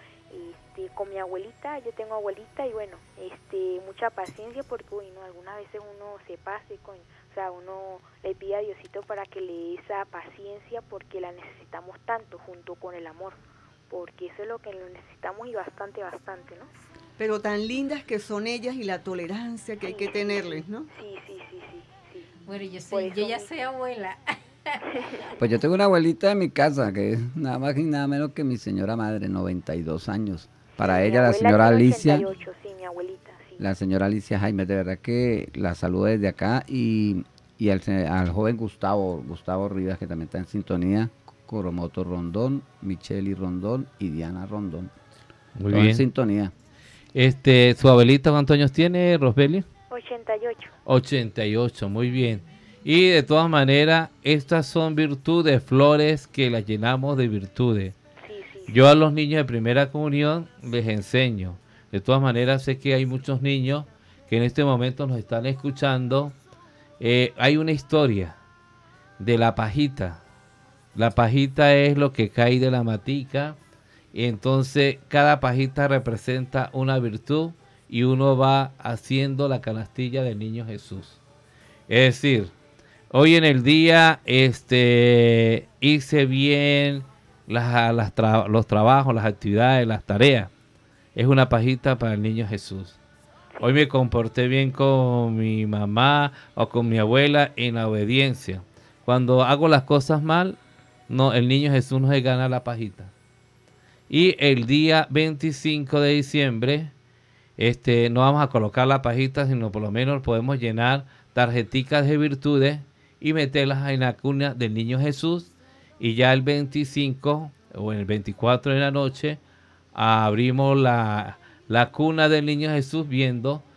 con mi abuelita, yo tengo abuelita, y bueno, mucha paciencia, porque algunas veces uno se pase uno le pide a Diosito para que le dé esa paciencia, porque la necesitamos tanto junto con el amor, porque eso es lo que lo necesitamos, y bastante, ¿no? Pero tan lindas que son ellas, y la tolerancia que hay que tenerles, ¿no? Sí. Bueno, yo ya soy abuela. Pues yo tengo una abuelita en mi casa que es nada más y nada menos que mi señora madre, 92 años. Para ella, la señora Alicia. 88, sí, mi abuelita, sí. La señora Alicia Jaime, de verdad que la saludo desde acá. Y al joven Gustavo Rivas, que también está en sintonía. Coromoto Rondón, Micheli Rondón y Diana Rondón. Muy Todo bien. en sintonía. ¿Su abuelita cuántos años tiene, Rosbeli? 88. 88, muy bien. Y de todas maneras, estas son virtudes, flores que las llenamos de virtudes. Yo a los niños de primera comunión les enseño. De todas maneras, sé que hay muchos niños que en este momento nos están escuchando. Hay una historia de la pajita. La pajita es lo que cae de la matica. Y entonces cada pajita representa una virtud, y uno va haciendo la canastilla del niño Jesús. Es decir, hoy en el día hice bien los trabajos, las actividades, las tareas. Es una pajita para el niño Jesús. Hoy me comporté bien con mi mamá o con mi abuela en la obediencia. Cuando hago las cosas mal, no, el niño Jesús no se gana la pajita. Y el día 25 de diciembre, no vamos a colocar la pajita, sino por lo menos podemos llenar tarjeticas de virtudes y meterlas en la cuna del niño Jesús. Y ya el 25 o el 24 de la noche abrimos la cuna del niño Jesús, viendo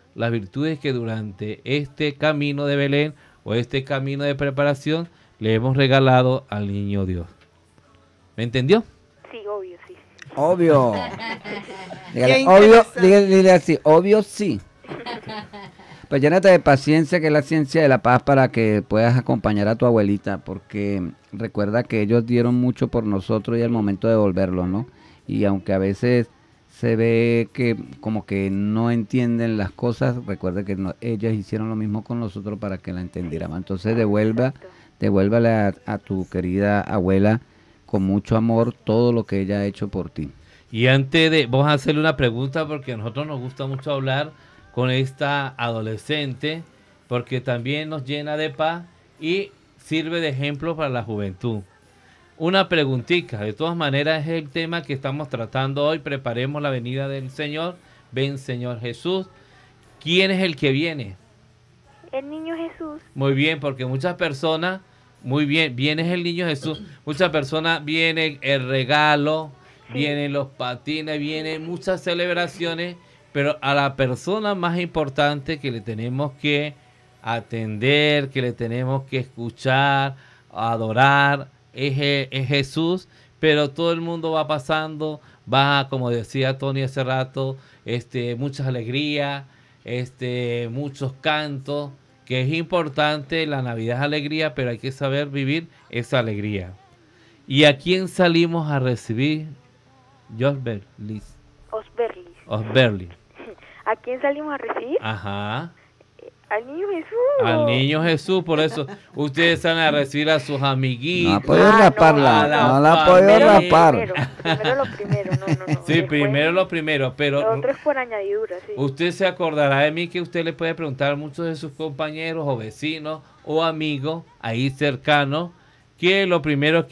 las virtudes que durante este camino de Belén o este camino de preparación le hemos regalado al niño Dios. ¿Me entendió? Sí, obvio, sí. Obvio. Dígale, obvio, dile así, obvio sí. Pues llénate de paciencia, que es la ciencia de la paz, para que puedas acompañar a tu abuelita, porque recuerda que ellos dieron mucho por nosotros y es el momento de devolverlo, ¿no? Y aunque a veces se ve que como que no entienden las cosas, recuerda que ellas hicieron lo mismo con nosotros para que la entendiéramos. Entonces devuélvale a tu querida abuela con mucho amor todo lo que ella ha hecho por ti. Y antes de, vamos a hacerle una pregunta, porque a nosotros nos gusta mucho hablar con esta adolescente, porque también nos llena de paz y sirve de ejemplo para la juventud. Una preguntita, de todas maneras es el tema que estamos tratando hoy. Preparemos la venida del Señor. Ven, Señor Jesús. ¿Quién es el que viene? El niño Jesús. Muy bien, porque muchas personas, muy bien, viene el niño Jesús. Muchas personas, viene el regalo, vienen los patines, vienen muchas celebraciones, pero a la persona más importante que le tenemos que atender, que le tenemos que escuchar, adorar, es Jesús. Pero todo el mundo va pasando, va, como decía Tony hace rato, muchas alegrías, muchos cantos, que es importante. La Navidad es alegría, pero hay que saber vivir esa alegría. ¿Y a quién salimos a recibir? Osberly. ¿A quién salimos a recibir? Ajá. Al niño Jesús. Al niño Jesús, por eso ustedes van a recibir a sus amiguitos. No ha podido raparla, no la ha podido rapar. Primero lo primero, no. Sí, Después, primero lo primero, pero lo otro es por añadidura, sí. Usted se acordará de mí, que usted le puede preguntar a muchos de sus compañeros o vecinos o amigos ahí cercanos, que lo primero,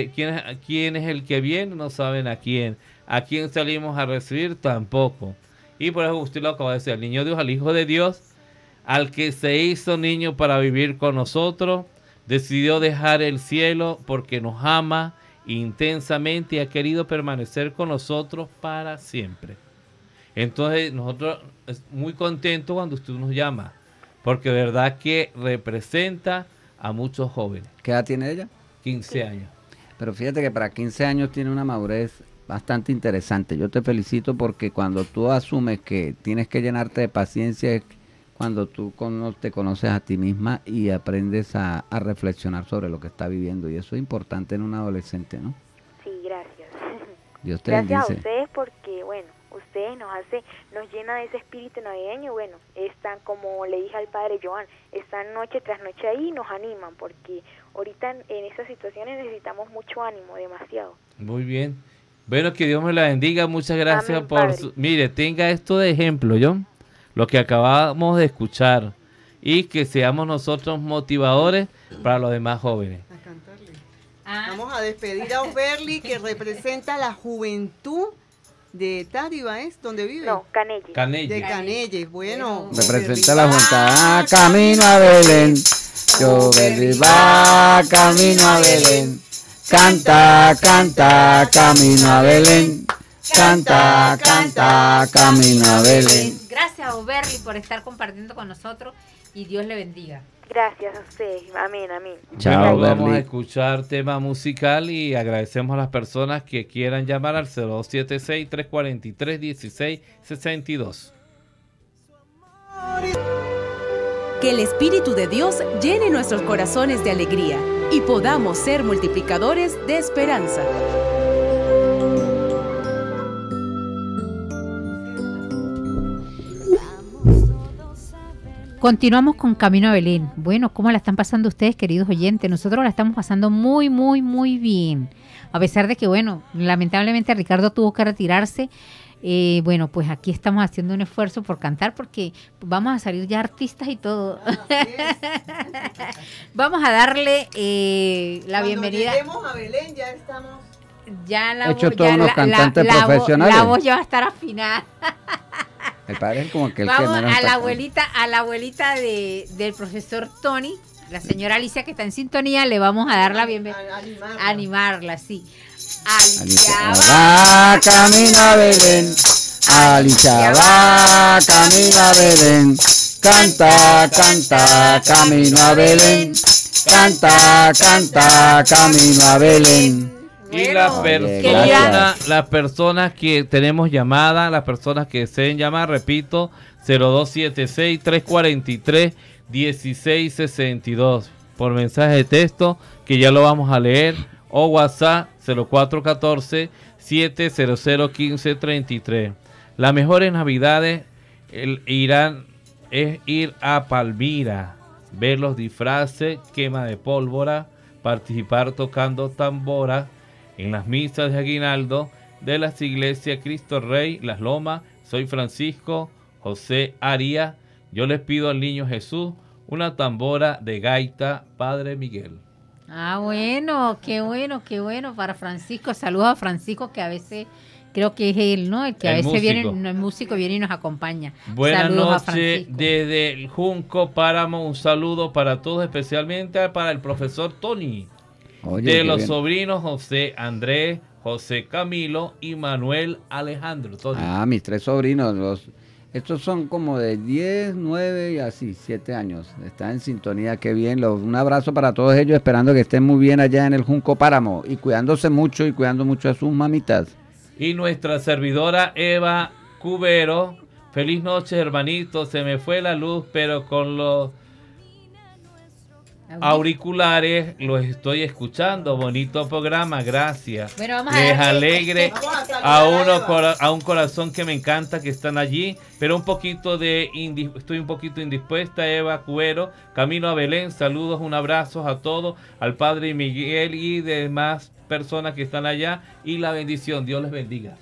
quién es el que viene, no saben a quién salimos a recibir tampoco. Y por eso usted lo acaba de decir, al niño Dios, al Hijo de Dios, al que se hizo niño para vivir con nosotros, decidió dejar el cielo porque nos ama intensamente y ha querido permanecer con nosotros para siempre. Entonces nosotros muy contentos cuando usted nos llama, porque de verdad que representa a muchos jóvenes. ¿Qué edad tiene ella? 15 años. Pero fíjate que para 15 años tiene una madurez bastante interesante. Yo te felicito, porque cuando tú asumes que tienes que llenarte de paciencia es cuando tú te conoces a ti misma y aprendes a reflexionar sobre lo que está viviendo, y eso es importante en un adolescente, ¿no? Sí, gracias. Dios te gracias bendice. a ustedes, porque bueno, ustedes nos llena de ese espíritu navideño. Bueno, están, como le dije al padre Joan, están noche tras noche ahí y nos animan, porque ahorita en esas situaciones necesitamos mucho ánimo, demasiado. Muy bien. Bueno, que Dios me la bendiga. Muchas gracias. Amén, por mire, tenga esto de ejemplo, John, lo que acabamos de escuchar, y que seamos nosotros motivadores para los demás jóvenes. Vamos a despedir a Osberly, que representa la juventud de Táriba, ¿es? ¿Dónde vive? No, Canelle. De Canelle, bueno. Representa la juventud. Camino a Belén. Osberly va camino a Belén. Canta, canta, camino a Belén. Canta, canta, camino a Belén. Gracias, Osberly, por estar compartiendo con nosotros, y Dios le bendiga. Gracias a ustedes. Amén, amén. Chao, Vamos a Berly. escuchar tema musical y agradecemos a las personas que quieran llamar al 0276-343-1662. Que el Espíritu de Dios llene nuestros corazones de alegría y podamos ser multiplicadores de esperanza. Continuamos con Camino a Belén. Bueno, ¿cómo la están pasando ustedes, queridos oyentes? Nosotros la estamos pasando muy, muy, muy bien. A pesar de que, bueno, lamentablemente Ricardo tuvo que retirarse. Bueno, pues aquí estamos haciendo un esfuerzo por cantar, porque vamos a salir ya artistas y todo. Vamos a darle la bienvenida. Cuando lleguemos a Belén ya estamos... Ya la Hecho voz, todos ya unos cantantes profesionales. La voz ya va a estar afinada. El padre es como que el Vamos que menos a la está- abuelita del profesor Tony, la señora Alicia, que está en sintonía. Le vamos a dar la bienvenida, animarla, sí. Alicia Va camino a Belén, Alicia va camino a Belén. Canta, canta, camino a Belén. Canta, canta, camino a Belén. Y las personas que tenemos llamada, las personas que deseen llamar, repito, 0276-343-1662 por mensaje de texto, que ya lo vamos a leer, o WhatsApp 0414-700-1533. Las mejores navidades es ir a Palmira, ver los disfraces, quema de pólvora, participar tocando tambora en las misas de aguinaldo de las iglesias Cristo Rey, Las Lomas. Soy Francisco José Arias. Yo les pido al niño Jesús una tambora de gaita, Padre Miguel. Ah, bueno, qué bueno para Francisco. Saludos a Francisco, que a veces creo que es él, ¿no? El que a veces viene, no es músico, viene y nos acompaña. Buenas Saludos noches desde el Junco Páramo. Un saludo para todos, especialmente para el profesor Tony. Oye, de los bien. sobrinos José Andrés, José Camilo y Manuel Alejandro. Tony. Ah, mis 3 sobrinos, estos son como de 10, 9 y así, 7 años. Están en sintonía, qué bien. Un abrazo para todos ellos, esperando que estén muy bien allá en el Junco Páramo y cuidándose mucho y cuidando mucho a sus mamitas. Y nuestra servidora Eva Cubero. Feliz noche, hermanito. Se me fue la luz, pero con los auriculares los estoy escuchando. Bonito programa, gracias. Bueno, vamos Les a alegre a un corazón que me encanta que están allí, pero estoy un poquito indispuesta. Eva Cuero, camino a Belén. Saludos, un abrazo a todos, al Padre Miguel y demás personas que están allá, y la bendición. Dios les bendiga.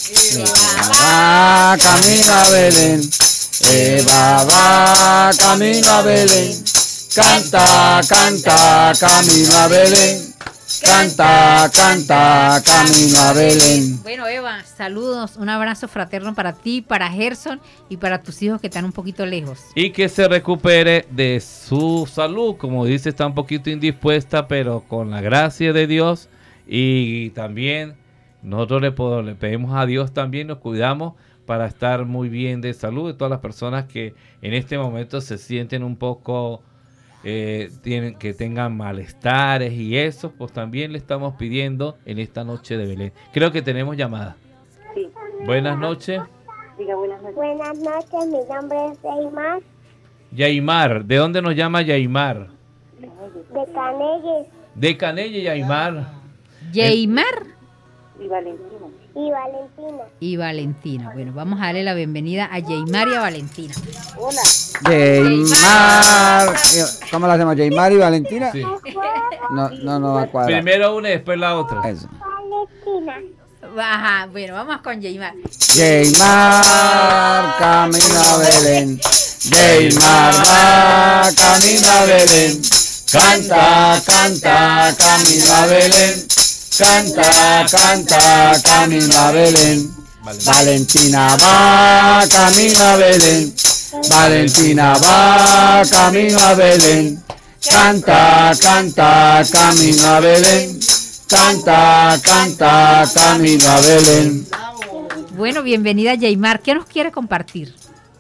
Va camino a Belén. Eva va camino a Belén. Canta, canta, camino a Belén. Canta, canta, camino a Belén. Bueno, Eva, saludos, un abrazo fraterno para ti, para Gerson y para tus hijos que están un poquito lejos. Y que se recupere de su salud. Como dice, está un poquito indispuesta, pero con la gracia de Dios, y también nosotros le pedimos a Dios, también nos cuidamos para estar muy bien de salud. De todas las personas que en este momento se sienten un poco que tengan malestares y eso, pues también le estamos pidiendo en esta noche de Belén. Creo que tenemos llamada. Sí. Buenas noches. Diga buenas noches. Buenas noches, mi nombre es Yaimar. Yaimar, ¿de dónde nos llama Yaimar? De Canelles. De Canelle, Yaimar. Yaimar Y Valentina. Y Valentina. y Valentina. Bueno, vamos a darle la bienvenida a Yaimar y a Valentina. Hola. Yaimar. ¿Cómo la hacemos? ¿Yaimar y Valentina? Sí. No va a cuadrar. Primero una y después la otra. Eso. Valentina. Ajá, bueno, vamos con Yaimar. Yaimar camino a Belén. Yaimar va camino a Belén. Canta, canta, camino a Belén. Canta, canta, camino a Belén. Valentina va camino a Belén. Valentina va camino a Belén. Canta, canta, camino a Belén. Canta, canta, camino a Belén. Bueno, bienvenida Yaimar. ¿Qué nos quiere compartir?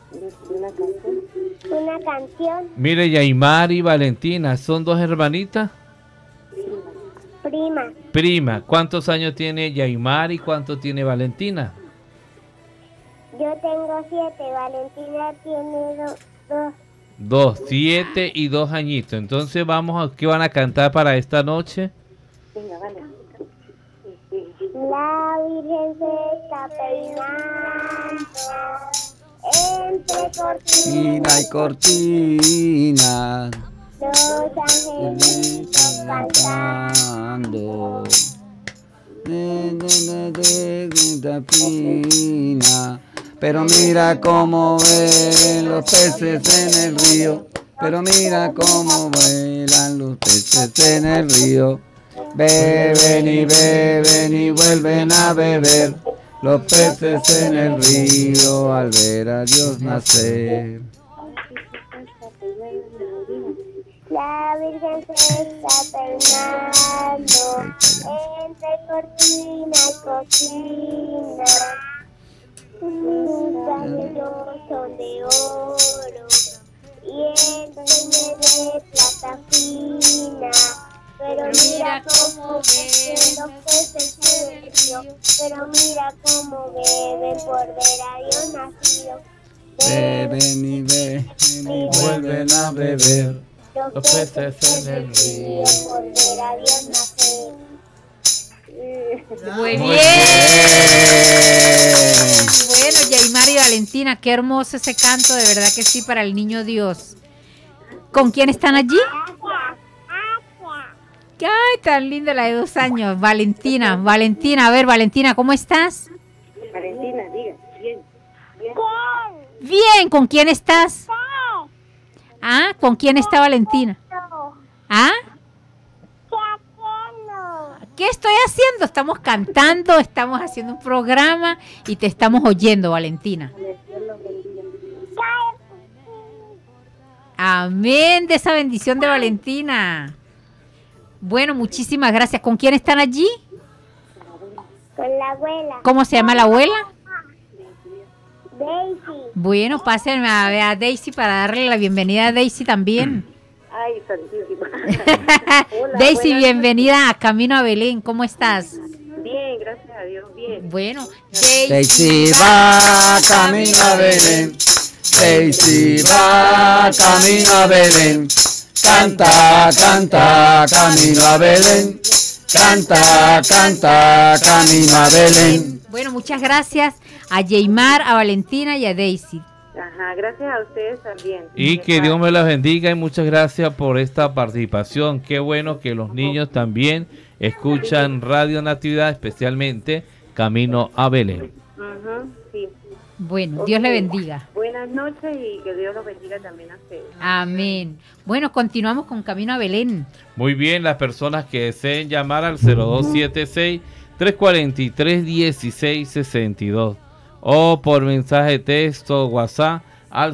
Una canción. Mire, Yaimar y Valentina, ¿son dos hermanitas? Prima. Prima. ¿Cuántos años tiene Yaimar y cuánto tiene Valentina? Yo tengo 7. Valentina tiene 2. 2, 7 y 2 añitos. Entonces ¿qué van a cantar para esta noche? Venga, vale. La Virgen se está peinando entre Cortina y cortina. los angelitos cantando. Pero mira cómo ven los peces en el río. Pero mira cómo vuelan los peces en el río. Beben y vuelven a beber los peces en el río al ver a Dios nacer. La Virgen se está peinando entre cortina y cortina. mis anillos son de oro y el peine de plata fina. Pero mira cómo beben los peces en el río, pero mira cómo beben por ver a Dios nacido. Beben y beben y vuelven a beber Los peces en el río por ver a Dios nacer. Muy Muy bien. bien. Bueno, Yaimar y Valentina, qué hermoso ese canto, de verdad que sí, para el niño Dios. ¿Con quién están allí? Ay, tan linda la de 2 años. Valentina, a ver, Valentina, ¿cómo estás? Valentina, diga, bien. Bien, ¿con quién estás? Ah, ¿con quién está Valentina? ¿Ah? ¿Qué estoy haciendo? Estamos cantando, estamos haciendo un programa y te estamos oyendo, Valentina. Amén de esa bendición de Valentina. Bueno, muchísimas gracias. ¿Con quién están allí? Con la abuela. ¿Cómo se llama la abuela? Daisy. Bueno, pásenme a ver a Daisy para darle la bienvenida a Daisy también. Ay, santísima. Hola, Daisy, buenas bienvenida a Camino a Belén. ¿Cómo estás? noches. Bien, gracias a Dios, bien. Bueno, Daisy va camino a Belén. Daisy va camino a Belén. Canta, canta, camino a Belén. Canta, canta, camino a Belén. Bueno, muchas gracias a Yaimar, a Valentina y a Daisy. Ajá, gracias a ustedes también. Y que Dios me las bendiga y muchas gracias por esta participación. Qué bueno que los niños también escuchan Radio Natividad, especialmente Camino a Belén. Ajá, sí. Bueno, Dios le bendiga. Buenas noches y que Dios los bendiga también a ustedes. Amén. Bueno, continuamos con Camino a Belén. Muy bien, las personas que deseen llamar al 0276-343-1662 o por mensaje de texto WhatsApp al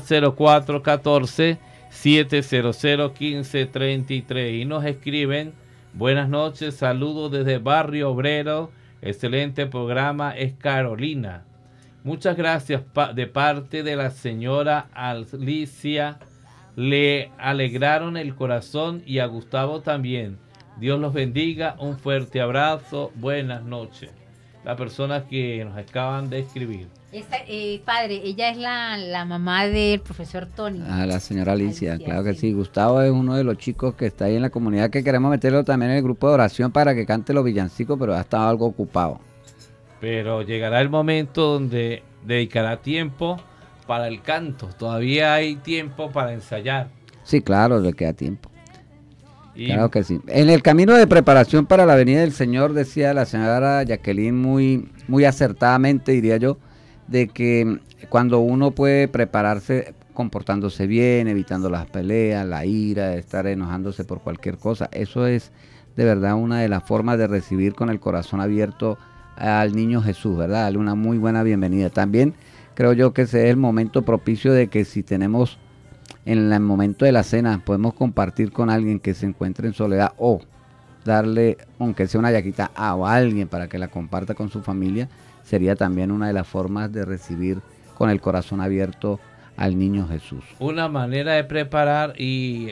0414-700-1533 y nos escriben: buenas noches, saludos desde Barrio Obrero, excelente programa, es Carolina. Muchas gracias de parte de la señora Alicia, le alegraron el corazón y a Gustavo también. Dios los bendiga, un fuerte abrazo, buenas noches. La persona que nos acaban de escribir. Padre, ella es la mamá del profesor Tony. A la señora Alicia, claro que sí. Gustavo es uno de los chicos que está ahí en la comunidad que queremos meterlo también en el grupo de oración para que cante los villancicos, pero ha estado algo ocupado. Pero llegará el momento donde dedicará tiempo para el canto. Todavía hay tiempo para ensayar. Sí, claro, le queda tiempo. Y Claro que sí. En el camino de preparación para la venida del Señor, decía la señora Jacqueline muy acertadamente, diría yo, de que cuando uno puede prepararse comportándose bien, evitando las peleas, la ira, estar enojándose por cualquier cosa, eso es de verdad una de las formas de recibir con el corazón abierto al niño Jesús, ¿verdad? Darle una muy buena bienvenida. También creo yo que ese es el momento propicio de que si tenemos en el momento de la cena, podemos compartir con alguien que se encuentre en soledad o darle, aunque sea una yaquita a alguien para que la comparta con su familia, sería también una de las formas de recibir con el corazón abierto al niño Jesús. una manera de preparar y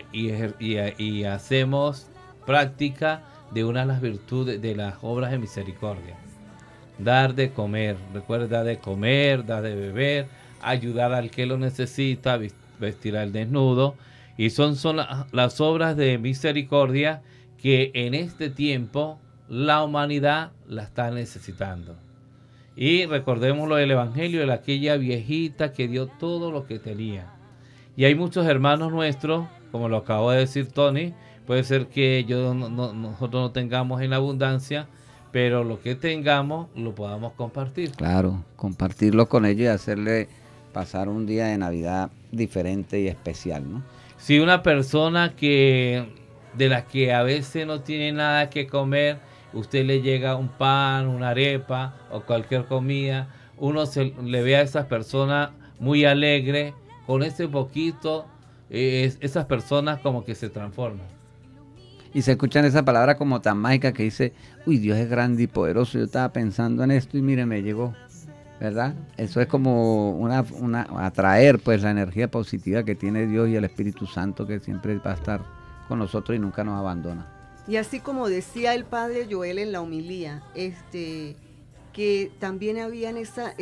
hacemos práctica de una de las virtudes de las obras de misericordia. Dar de comer, recuerda de comer, dar de beber, ayudar al que lo necesita, vestir al desnudo. Y son las obras de misericordia que en este tiempo la humanidad la está necesitando. Y recordemos lo del evangelio de aquella viejita que dio todo lo que tenía. Y hay muchos hermanos nuestros, como lo acabo de decir Tony, puede ser que nosotros no tengamos en abundancia, pero lo que tengamos lo podamos compartir. Claro, compartirlo con ellos y hacerle pasar un día de Navidad diferente y especial, ¿no? Si una persona de la que a veces no tiene nada que comer, usted le llega un pan, una arepa o cualquier comida, uno le ve a esas personas muy alegre, con ese poquito, esas personas como que se transforman. Y se escuchan esa palabra como tan mágica que dice, uy, Dios es grande y poderoso, yo estaba pensando en esto y mire, me llegó. ¿verdad? Eso es como atraer pues la energía positiva que tiene Dios y el Espíritu Santo, que siempre va a estar con nosotros y nunca nos abandona. Y así como decía el padre Joel en la homilía, que también habían esas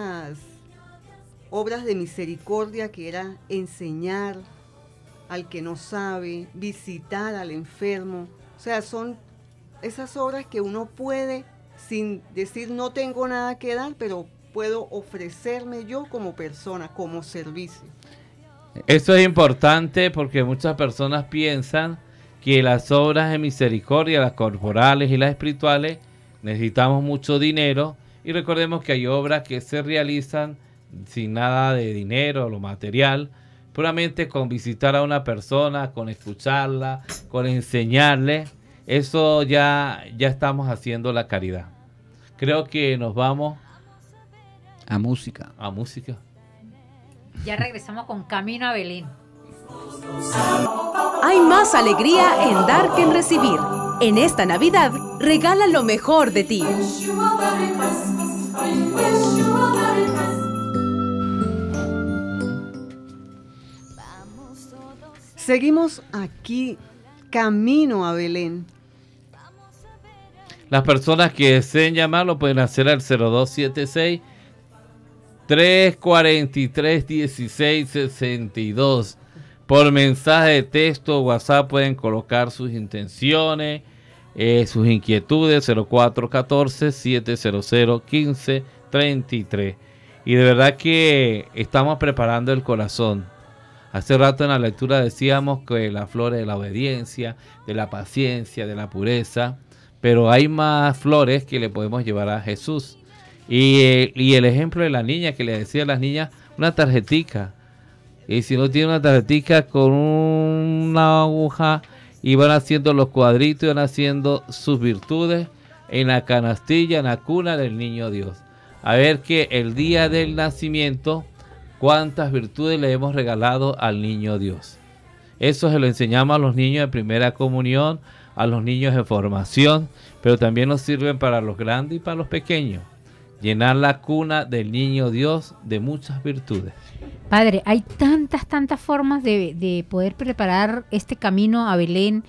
obras de misericordia, que era enseñar al que no sabe, visitar al enfermo. O sea, son esas obras que uno puede, sin decir no tengo nada que dar, pero puedo ofrecerme yo como persona, como servicio. Esto es importante porque muchas personas piensan que las obras de misericordia, las corporales y las espirituales, necesitamos mucho dinero, y recordemos que hay obras que se realizan sin nada de dinero, lo material, puramente con visitar a una persona, con escucharla, con enseñarle. Eso ya estamos haciendo la caridad. Creo que nos vamos a música. A música. Ya regresamos con Camino a Belén. Hay más alegría en dar que en recibir. En esta Navidad, regala lo mejor de ti. Seguimos aquí, Camino a Belén. Las personas que deseen llamarlo pueden hacer al 0276-343-1662. Por mensaje de texto o WhatsApp pueden colocar sus intenciones, sus inquietudes, 0414-700-1533. Y de verdad que estamos preparando el corazón. Hace rato en la lectura decíamos que las flores de la obediencia, de la paciencia, de la pureza, pero hay más flores que le podemos llevar a Jesús. Y el ejemplo de la niña, que le decía a las niñas, una tarjetica. Y si no tiene una tarjetica con una aguja, y van haciendo los cuadritos y van haciendo sus virtudes en la canastilla, en la cuna del niño Dios. A ver que el día del nacimiento, cuántas virtudes le hemos regalado al niño Dios. Eso se lo enseñamos a los niños de primera comunión, a los niños de formación, pero también nos sirven para los grandes y para los pequeños. Llenar la cuna del niño Dios de muchas virtudes. Padre, hay tantas formas de poder preparar este camino a Belén,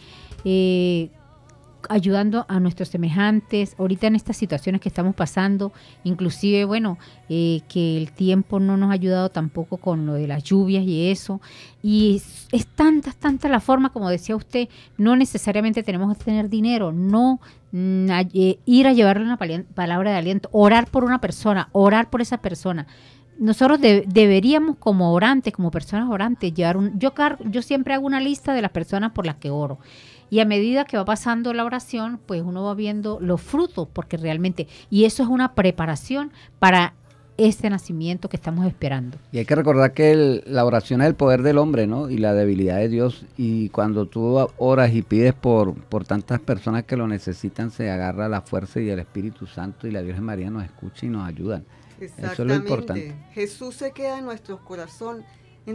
ayudando a nuestros semejantes, ahorita en estas situaciones que estamos pasando, inclusive, bueno, que el tiempo no nos ha ayudado tampoco con lo de las lluvias y eso, y es tanta la forma, como decía usted, no necesariamente tenemos que tener dinero, no ir a llevarle una palabra de aliento, orar por una persona, orar por esa persona. Nosotros deberíamos, como orantes, como personas orantes, llevar yo siempre hago una lista de las personas por las que oro. Y a medida que va pasando la oración, pues uno va viendo los frutos, porque realmente, y eso es una preparación para este nacimiento que estamos esperando. Y hay que recordar que la oración es el poder del hombre, ¿no? Y la debilidad de Dios. Y cuando tú oras y pides por tantas personas que lo necesitan, se agarra la fuerza y el Espíritu Santo y la Virgen María nos escucha y nos ayudan. Exactamente. Eso es lo importante. Jesús se queda en nuestros corazones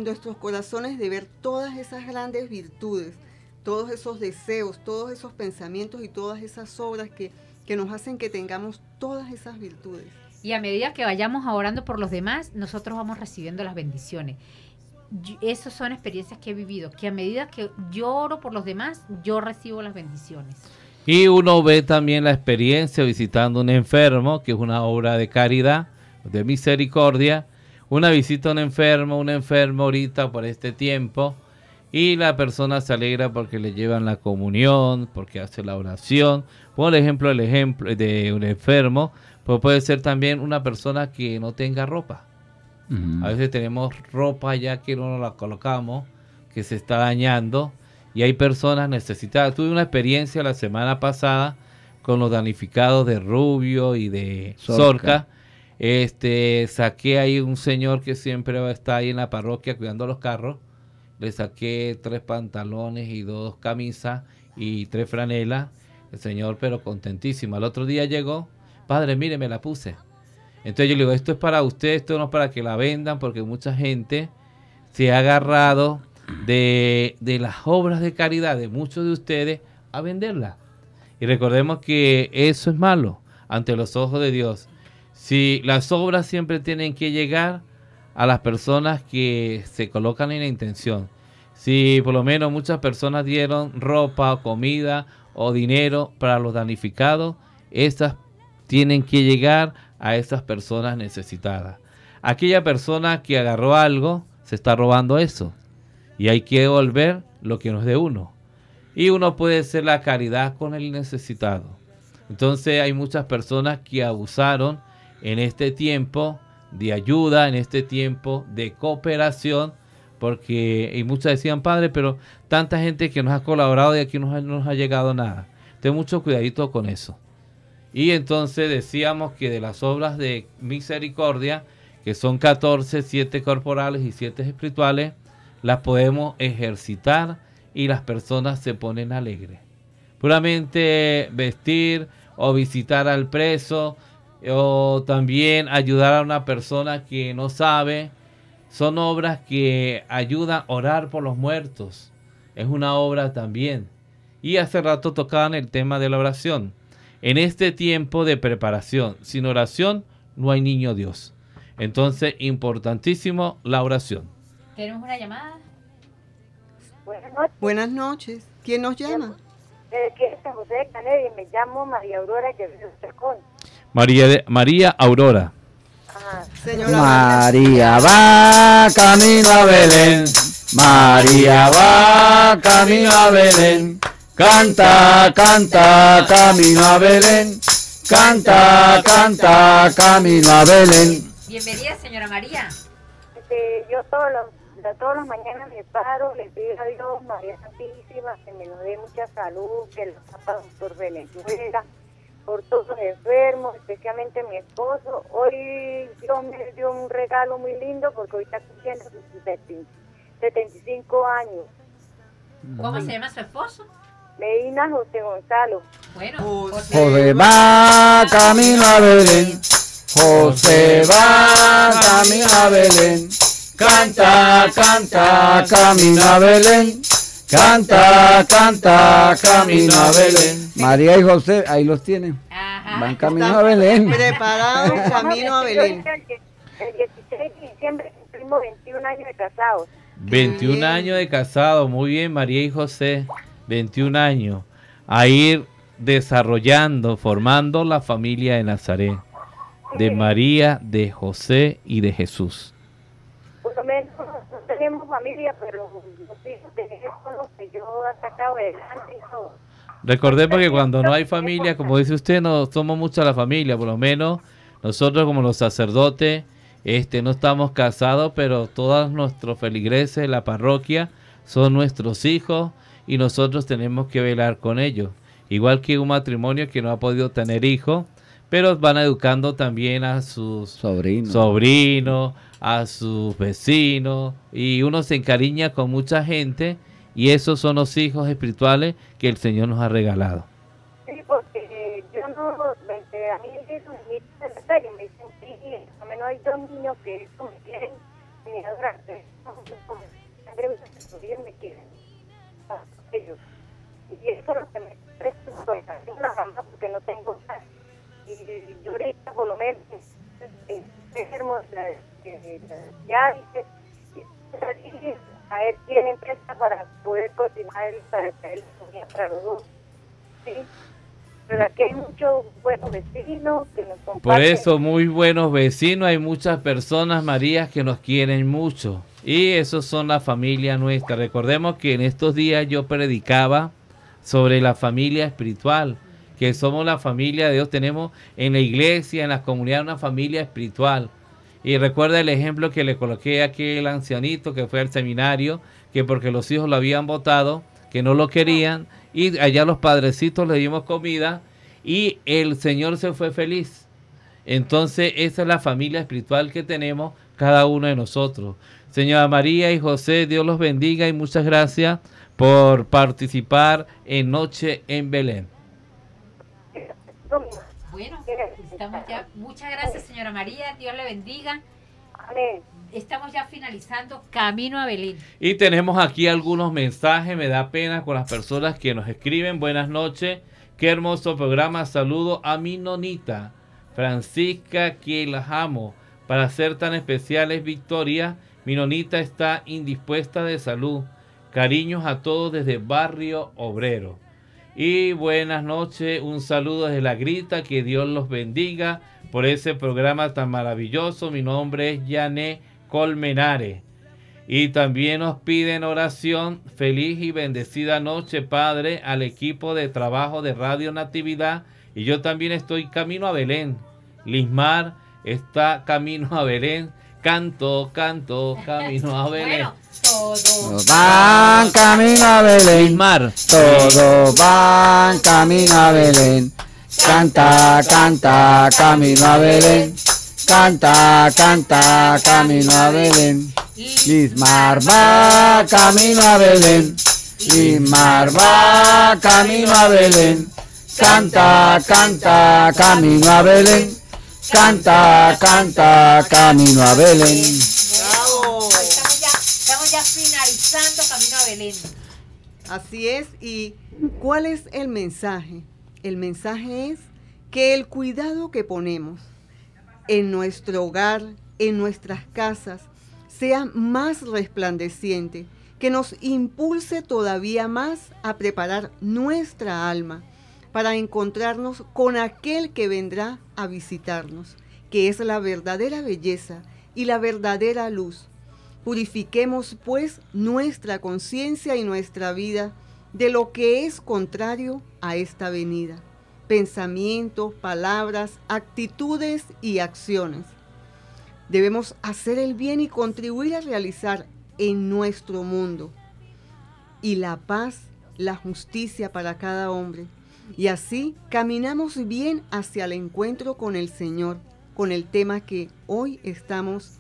de ver todas esas grandes virtudes, todos esos deseos, todos esos pensamientos y todas esas obras que nos hacen que tengamos todas esas virtudes. Y a medida que vayamos orando por los demás, nosotros vamos recibiendo las bendiciones. Esas son experiencias que he vivido, que a medida que yo oro por los demás, yo recibo las bendiciones. Y uno ve también la experiencia visitando a un enfermo, que es una obra de caridad, de misericordia. Una visita a un enfermo ahorita por este tiempo, y la persona se alegra porque le llevan la comunión, porque hace la oración. Por ejemplo, el ejemplo de un enfermo, pues puede ser también una persona que no tenga ropa. A veces tenemos ropa ya que no la colocamos, que se está dañando, y hay personas necesitadas. Tuve una experiencia la semana pasada con los damnificados de Rubio y de Zorca. Saqué ahí un señor que siempre está ahí en la parroquia cuidando los carros. Le saqué 3 pantalones y 2 camisas y 3 franelas. El señor, pero contentísimo. Al otro día llegó: padre, mire, me la puse. Entonces yo le digo: esto es para usted, esto no es para que la vendan, porque mucha gente se ha agarrado de las obras de caridad de muchos de ustedes a venderla. Y recordemos que eso es malo ante los ojos de Dios. Si las obras siempre tienen que llegar a las personas que se colocan en la intención. Si por lo menos muchas personas dieron ropa o comida o dinero para los damnificados, estas tienen que llegar a esas personas necesitadas. Aquella persona que agarró algo, se está robando eso. Y hay que devolver lo que no es de uno. Y uno puede hacer la caridad con el necesitado. Entonces hay muchas personas que abusaron en este tiempo de ayuda, en este tiempo de cooperación, porque y muchas decían, padre, pero tanta gente que nos ha colaborado y aquí no nos ha llegado nada. Ten mucho cuidadito con eso. Y entonces decíamos que de las obras de misericordia, que son 14, 7 corporales y 7 espirituales, las podemos ejercitar y las personas se ponen alegres. Puramente vestir o visitar al preso o también ayudar a una persona que no sabe, son obras que ayudan a orar por los muertos. Es una obra también. Y hace rato tocaban el tema de la oración. En este tiempo de preparación, sin oración no hay niño Dios. Entonces, importantísimo la oración. ¿Tenemos una llamada? Buenas noches. Buenas noches. ¿Quién nos llama? Aquí es San José de Canedo y me llamo María Aurora Guerrero. María Aurora. Señora María va camino a Belén, María va camino a Belén, canta, canta, camino a Belén, canta, canta, camino a Belén. Bienvenida, señora María. Yo todas las mañanas me paro, le pido a Dios, María Santísima, que me nos dé mucha salud, que los tapas por Venezuela, por todos los enfermos, especialmente mi esposo. Hoy Dios me dio un regalo muy lindo porque hoy está cumpliendo sus 75 años. ¿Cómo se llama su esposo? Medina José Gonzalo. Bueno, José va camino a Belén, José va camino a Belén, canta, canta, camino a Belén, canta, canta, camino a Belén. María y José, ahí los tienen. Ajá. Van camino a Belén. Preparados, camino a Belén. El 16 de diciembre cumplimos 21 años de casados. 21 años de casado, muy bien, María y José, 21 años, a ir desarrollando, formando la familia de Nazaret, de María, de José y de Jesús. Por lo menos no tenemos familia, pero los hijos de Jesús son los que yo he sacado adelante y todo. Recordemos que cuando no hay familia, como dice usted, no somos mucha la familia, por lo menos nosotros como los sacerdotes, no estamos casados, pero todos nuestros feligreses, la parroquia, son nuestros hijos y nosotros tenemos que velar con ellos. Igual que un matrimonio que no ha podido tener hijos, pero van educando también a sus sobrinos, a sus vecinos, y uno se encariña con mucha gente, y esos son los hijos espirituales que el Señor nos ha regalado. Sí, porque yo no, a mí eso me dice en la calle, me dicen, sí, por lo menos hay 2 niños que eso me quieren, me adoran, me quieren, ellos. Y eso es lo que me presta una mamá porque no tengo nada. Y yo ahorita por lo menos enfermo ya dice a ver quién empieza para poder cocinar para traer comida para los dos. Sí. Pero aquí hay muchos buenos vecinos que nos comparten. Por eso, muy buenos vecinos, hay muchas personas, María, que nos quieren mucho. Y esos son la familia nuestra. Recordemos que en estos días yo predicaba sobre la familia espiritual, que somos la familia de Dios. Tenemos en la iglesia, en las comunidades, una familia espiritual. Y recuerda el ejemplo que le coloqué a aquel ancianito que fue al seminario, que porque los hijos lo habían votado, que no lo querían, y allá los padrecitos le dimos comida, y el Señor se fue feliz. Entonces esa es la familia espiritual que tenemos cada uno de nosotros. Señora María y José, Dios los bendiga y muchas gracias por participar en Noche en Belén. Bueno, estamos ya. Muchas gracias, señora María. Dios le bendiga. Amén. Estamos ya finalizando Camino a Belén. Y tenemos aquí algunos mensajes. Me da pena con las personas que nos escriben. Buenas noches. Qué hermoso programa. Saludo a mi nonita. Francisca, que las amo. Para ser tan especiales, Victoria, mi nonita está indispuesta de salud. Cariños a todos desde Barrio Obrero. Y buenas noches, un saludo desde La Grita, que Dios los bendiga por ese programa tan maravilloso. Mi nombre es Yané Colmenares. Y también nos piden oración. Feliz y bendecida noche, Padre, al equipo de trabajo de Radio Natividad. Y yo también estoy camino a Belén. Lismar está camino a Belén. Canto, camino a Belén. Bueno, todos van camino a Belén. Lismar. Todos van camino a Belén. Canta, camino a Belén. Canta, camino a Belén. Lismar va camino a Belén. Lismar va camino a Belén. Canta, camino a Belén. Canta, camino a Belén. ¡Bravo! Estamos ya finalizando Camino a Belén. Así es. ¿Y cuál es el mensaje? El mensaje es que el cuidado que ponemos en nuestro hogar, en nuestras casas, sea más resplandeciente, que nos impulse todavía más a preparar nuestra alma para encontrarnos con aquel que vendrá a visitarnos, que es la verdadera belleza y la verdadera luz. Purifiquemos pues nuestra conciencia y nuestra vida de lo que es contrario a esta venida. Pensamientos, palabras, actitudes y acciones. Debemos hacer el bien y contribuir a realizar en nuestro mundo y la paz, la justicia para cada hombre. Y así caminamos bien hacia el encuentro con el Señor, con el tema que hoy estamos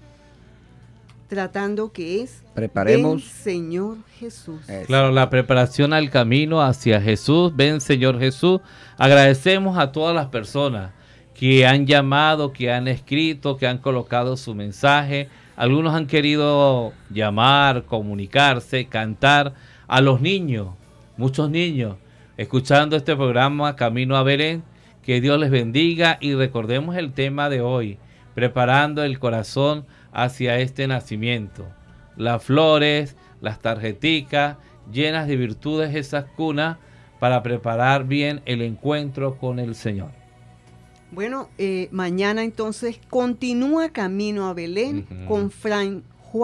tratando, que es Preparemos. Ven, Señor Jesús. Claro, la preparación al camino hacia Jesús. Ven, Señor Jesús. Agradecemos a todas las personas que han llamado, que han escrito, que han colocado su mensaje. Algunos han querido llamar, comunicarse, cantar. A los niños, muchos niños, escuchando este programa Camino a Belén. Que Dios les bendiga y recordemos el tema de hoy, preparando el corazón hacia este nacimiento. Las flores, las tarjeticas, llenas de virtudes esas cunas para preparar bien el encuentro con el Señor. Bueno, mañana entonces continúa Camino a Belén con Juan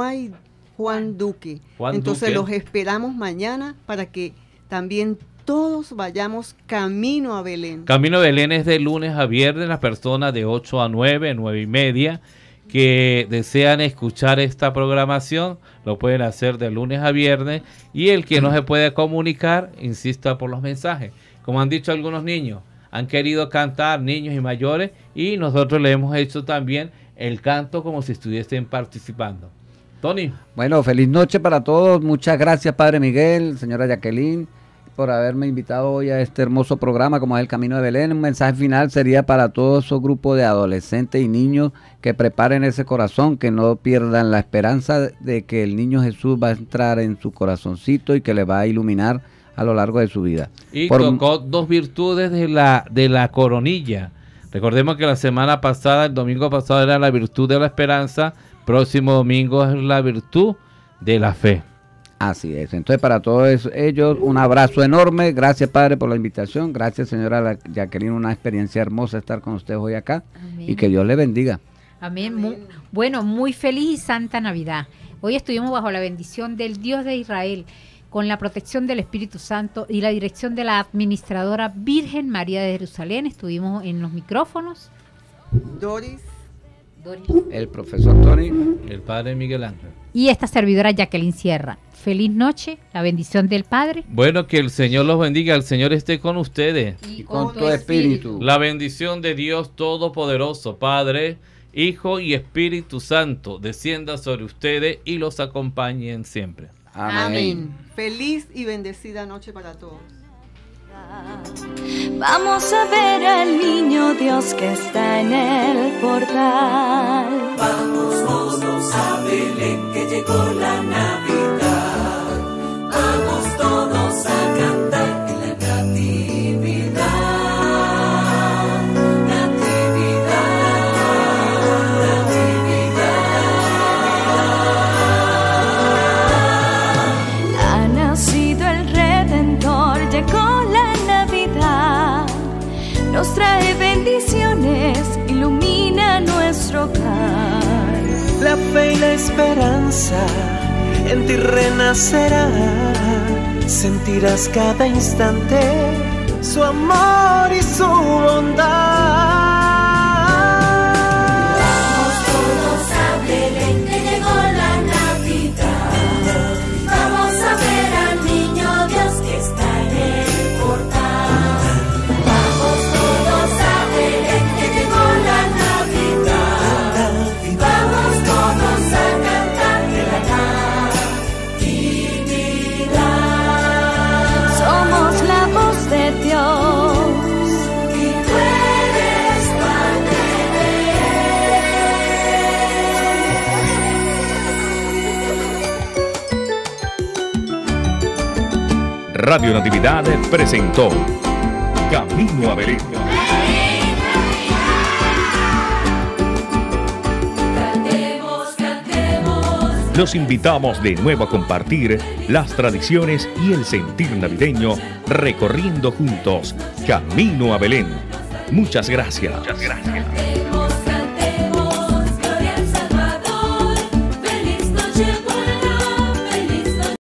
Duque. Entonces los esperamos mañana para que también todos vayamos camino a Belén. Camino a Belén es de lunes a viernes, las personas de 8 a 9, 9 y media, que desean escuchar esta programación, lo pueden hacer de lunes a viernes, y el que no se puede comunicar, insista por los mensajes. Como han dicho algunos niños, han querido cantar, niños y mayores, y nosotros le hemos hecho también el canto como si estuviesen participando. Tony. Bueno, feliz noche para todos. Muchas gracias, Padre Miguel, señora Jacqueline, por haberme invitado hoy a este hermoso programa como es el Camino de Belén. Un mensaje final sería para todo ese grupo de adolescentes y niños que preparen ese corazón, que no pierdan la esperanza de que el niño Jesús va a entrar en su corazoncito y que le va a iluminar a lo largo de su vida. Y tocó dos virtudes de la coronilla. Recordemos que la semana pasada, el domingo pasado, era la virtud de la esperanza. Próximo domingo es la virtud de la fe. Así es. Entonces, para todos ellos, un abrazo enorme. Gracias, Padre, por la invitación. Gracias, señora Jacqueline. Una experiencia hermosa estar con ustedes hoy acá. Amén. Y que Dios le bendiga. Amén. Bueno, muy feliz y santa Navidad. Hoy estuvimos bajo la bendición del Dios de Israel, con la protección del Espíritu Santo y la dirección de la administradora Virgen María de Jerusalén. Estuvimos en los micrófonos. Doris. El profesor Tony. El Padre Miguel Ángel. Y esta servidora Jacqueline Sierra. Feliz noche, la bendición del Padre. Bueno, que el Señor los bendiga, el Señor esté con ustedes. Y con tu espíritu. La bendición de Dios Todopoderoso, Padre, Hijo y Espíritu Santo, descienda sobre ustedes y los acompañen siempre. Amén. Amén. Feliz y bendecida noche para todos. Vamos a ver al niño Dios que está en el portal. Vamos todos a Belén, que llegó la Navidad. Vamos todos a cantar en la Natividad. Natividad. nos trae bendiciones, ilumina nuestro hogar. La fe y la esperanza en ti renacerá, sentirás cada instante su amor y su bondad. Vamos todos a Belén, que llegó la Navidad. Vamos a ver al niño Dios que está en el portal. Vamos todos a Belén, que llegó la Navidad. Vamos todos a cantar de la Natividad. Somos la voz de Dios Y tú eres parte de él. Radio Natividad presentó Camino a Belén. Cantemos, cantemos. Los invitamos de nuevo a compartir las tradiciones y el sentir navideño recorriendo juntos Camino a Belén. Muchas gracias. Cantemos, cantemos, gloria al Salvador, feliz noche.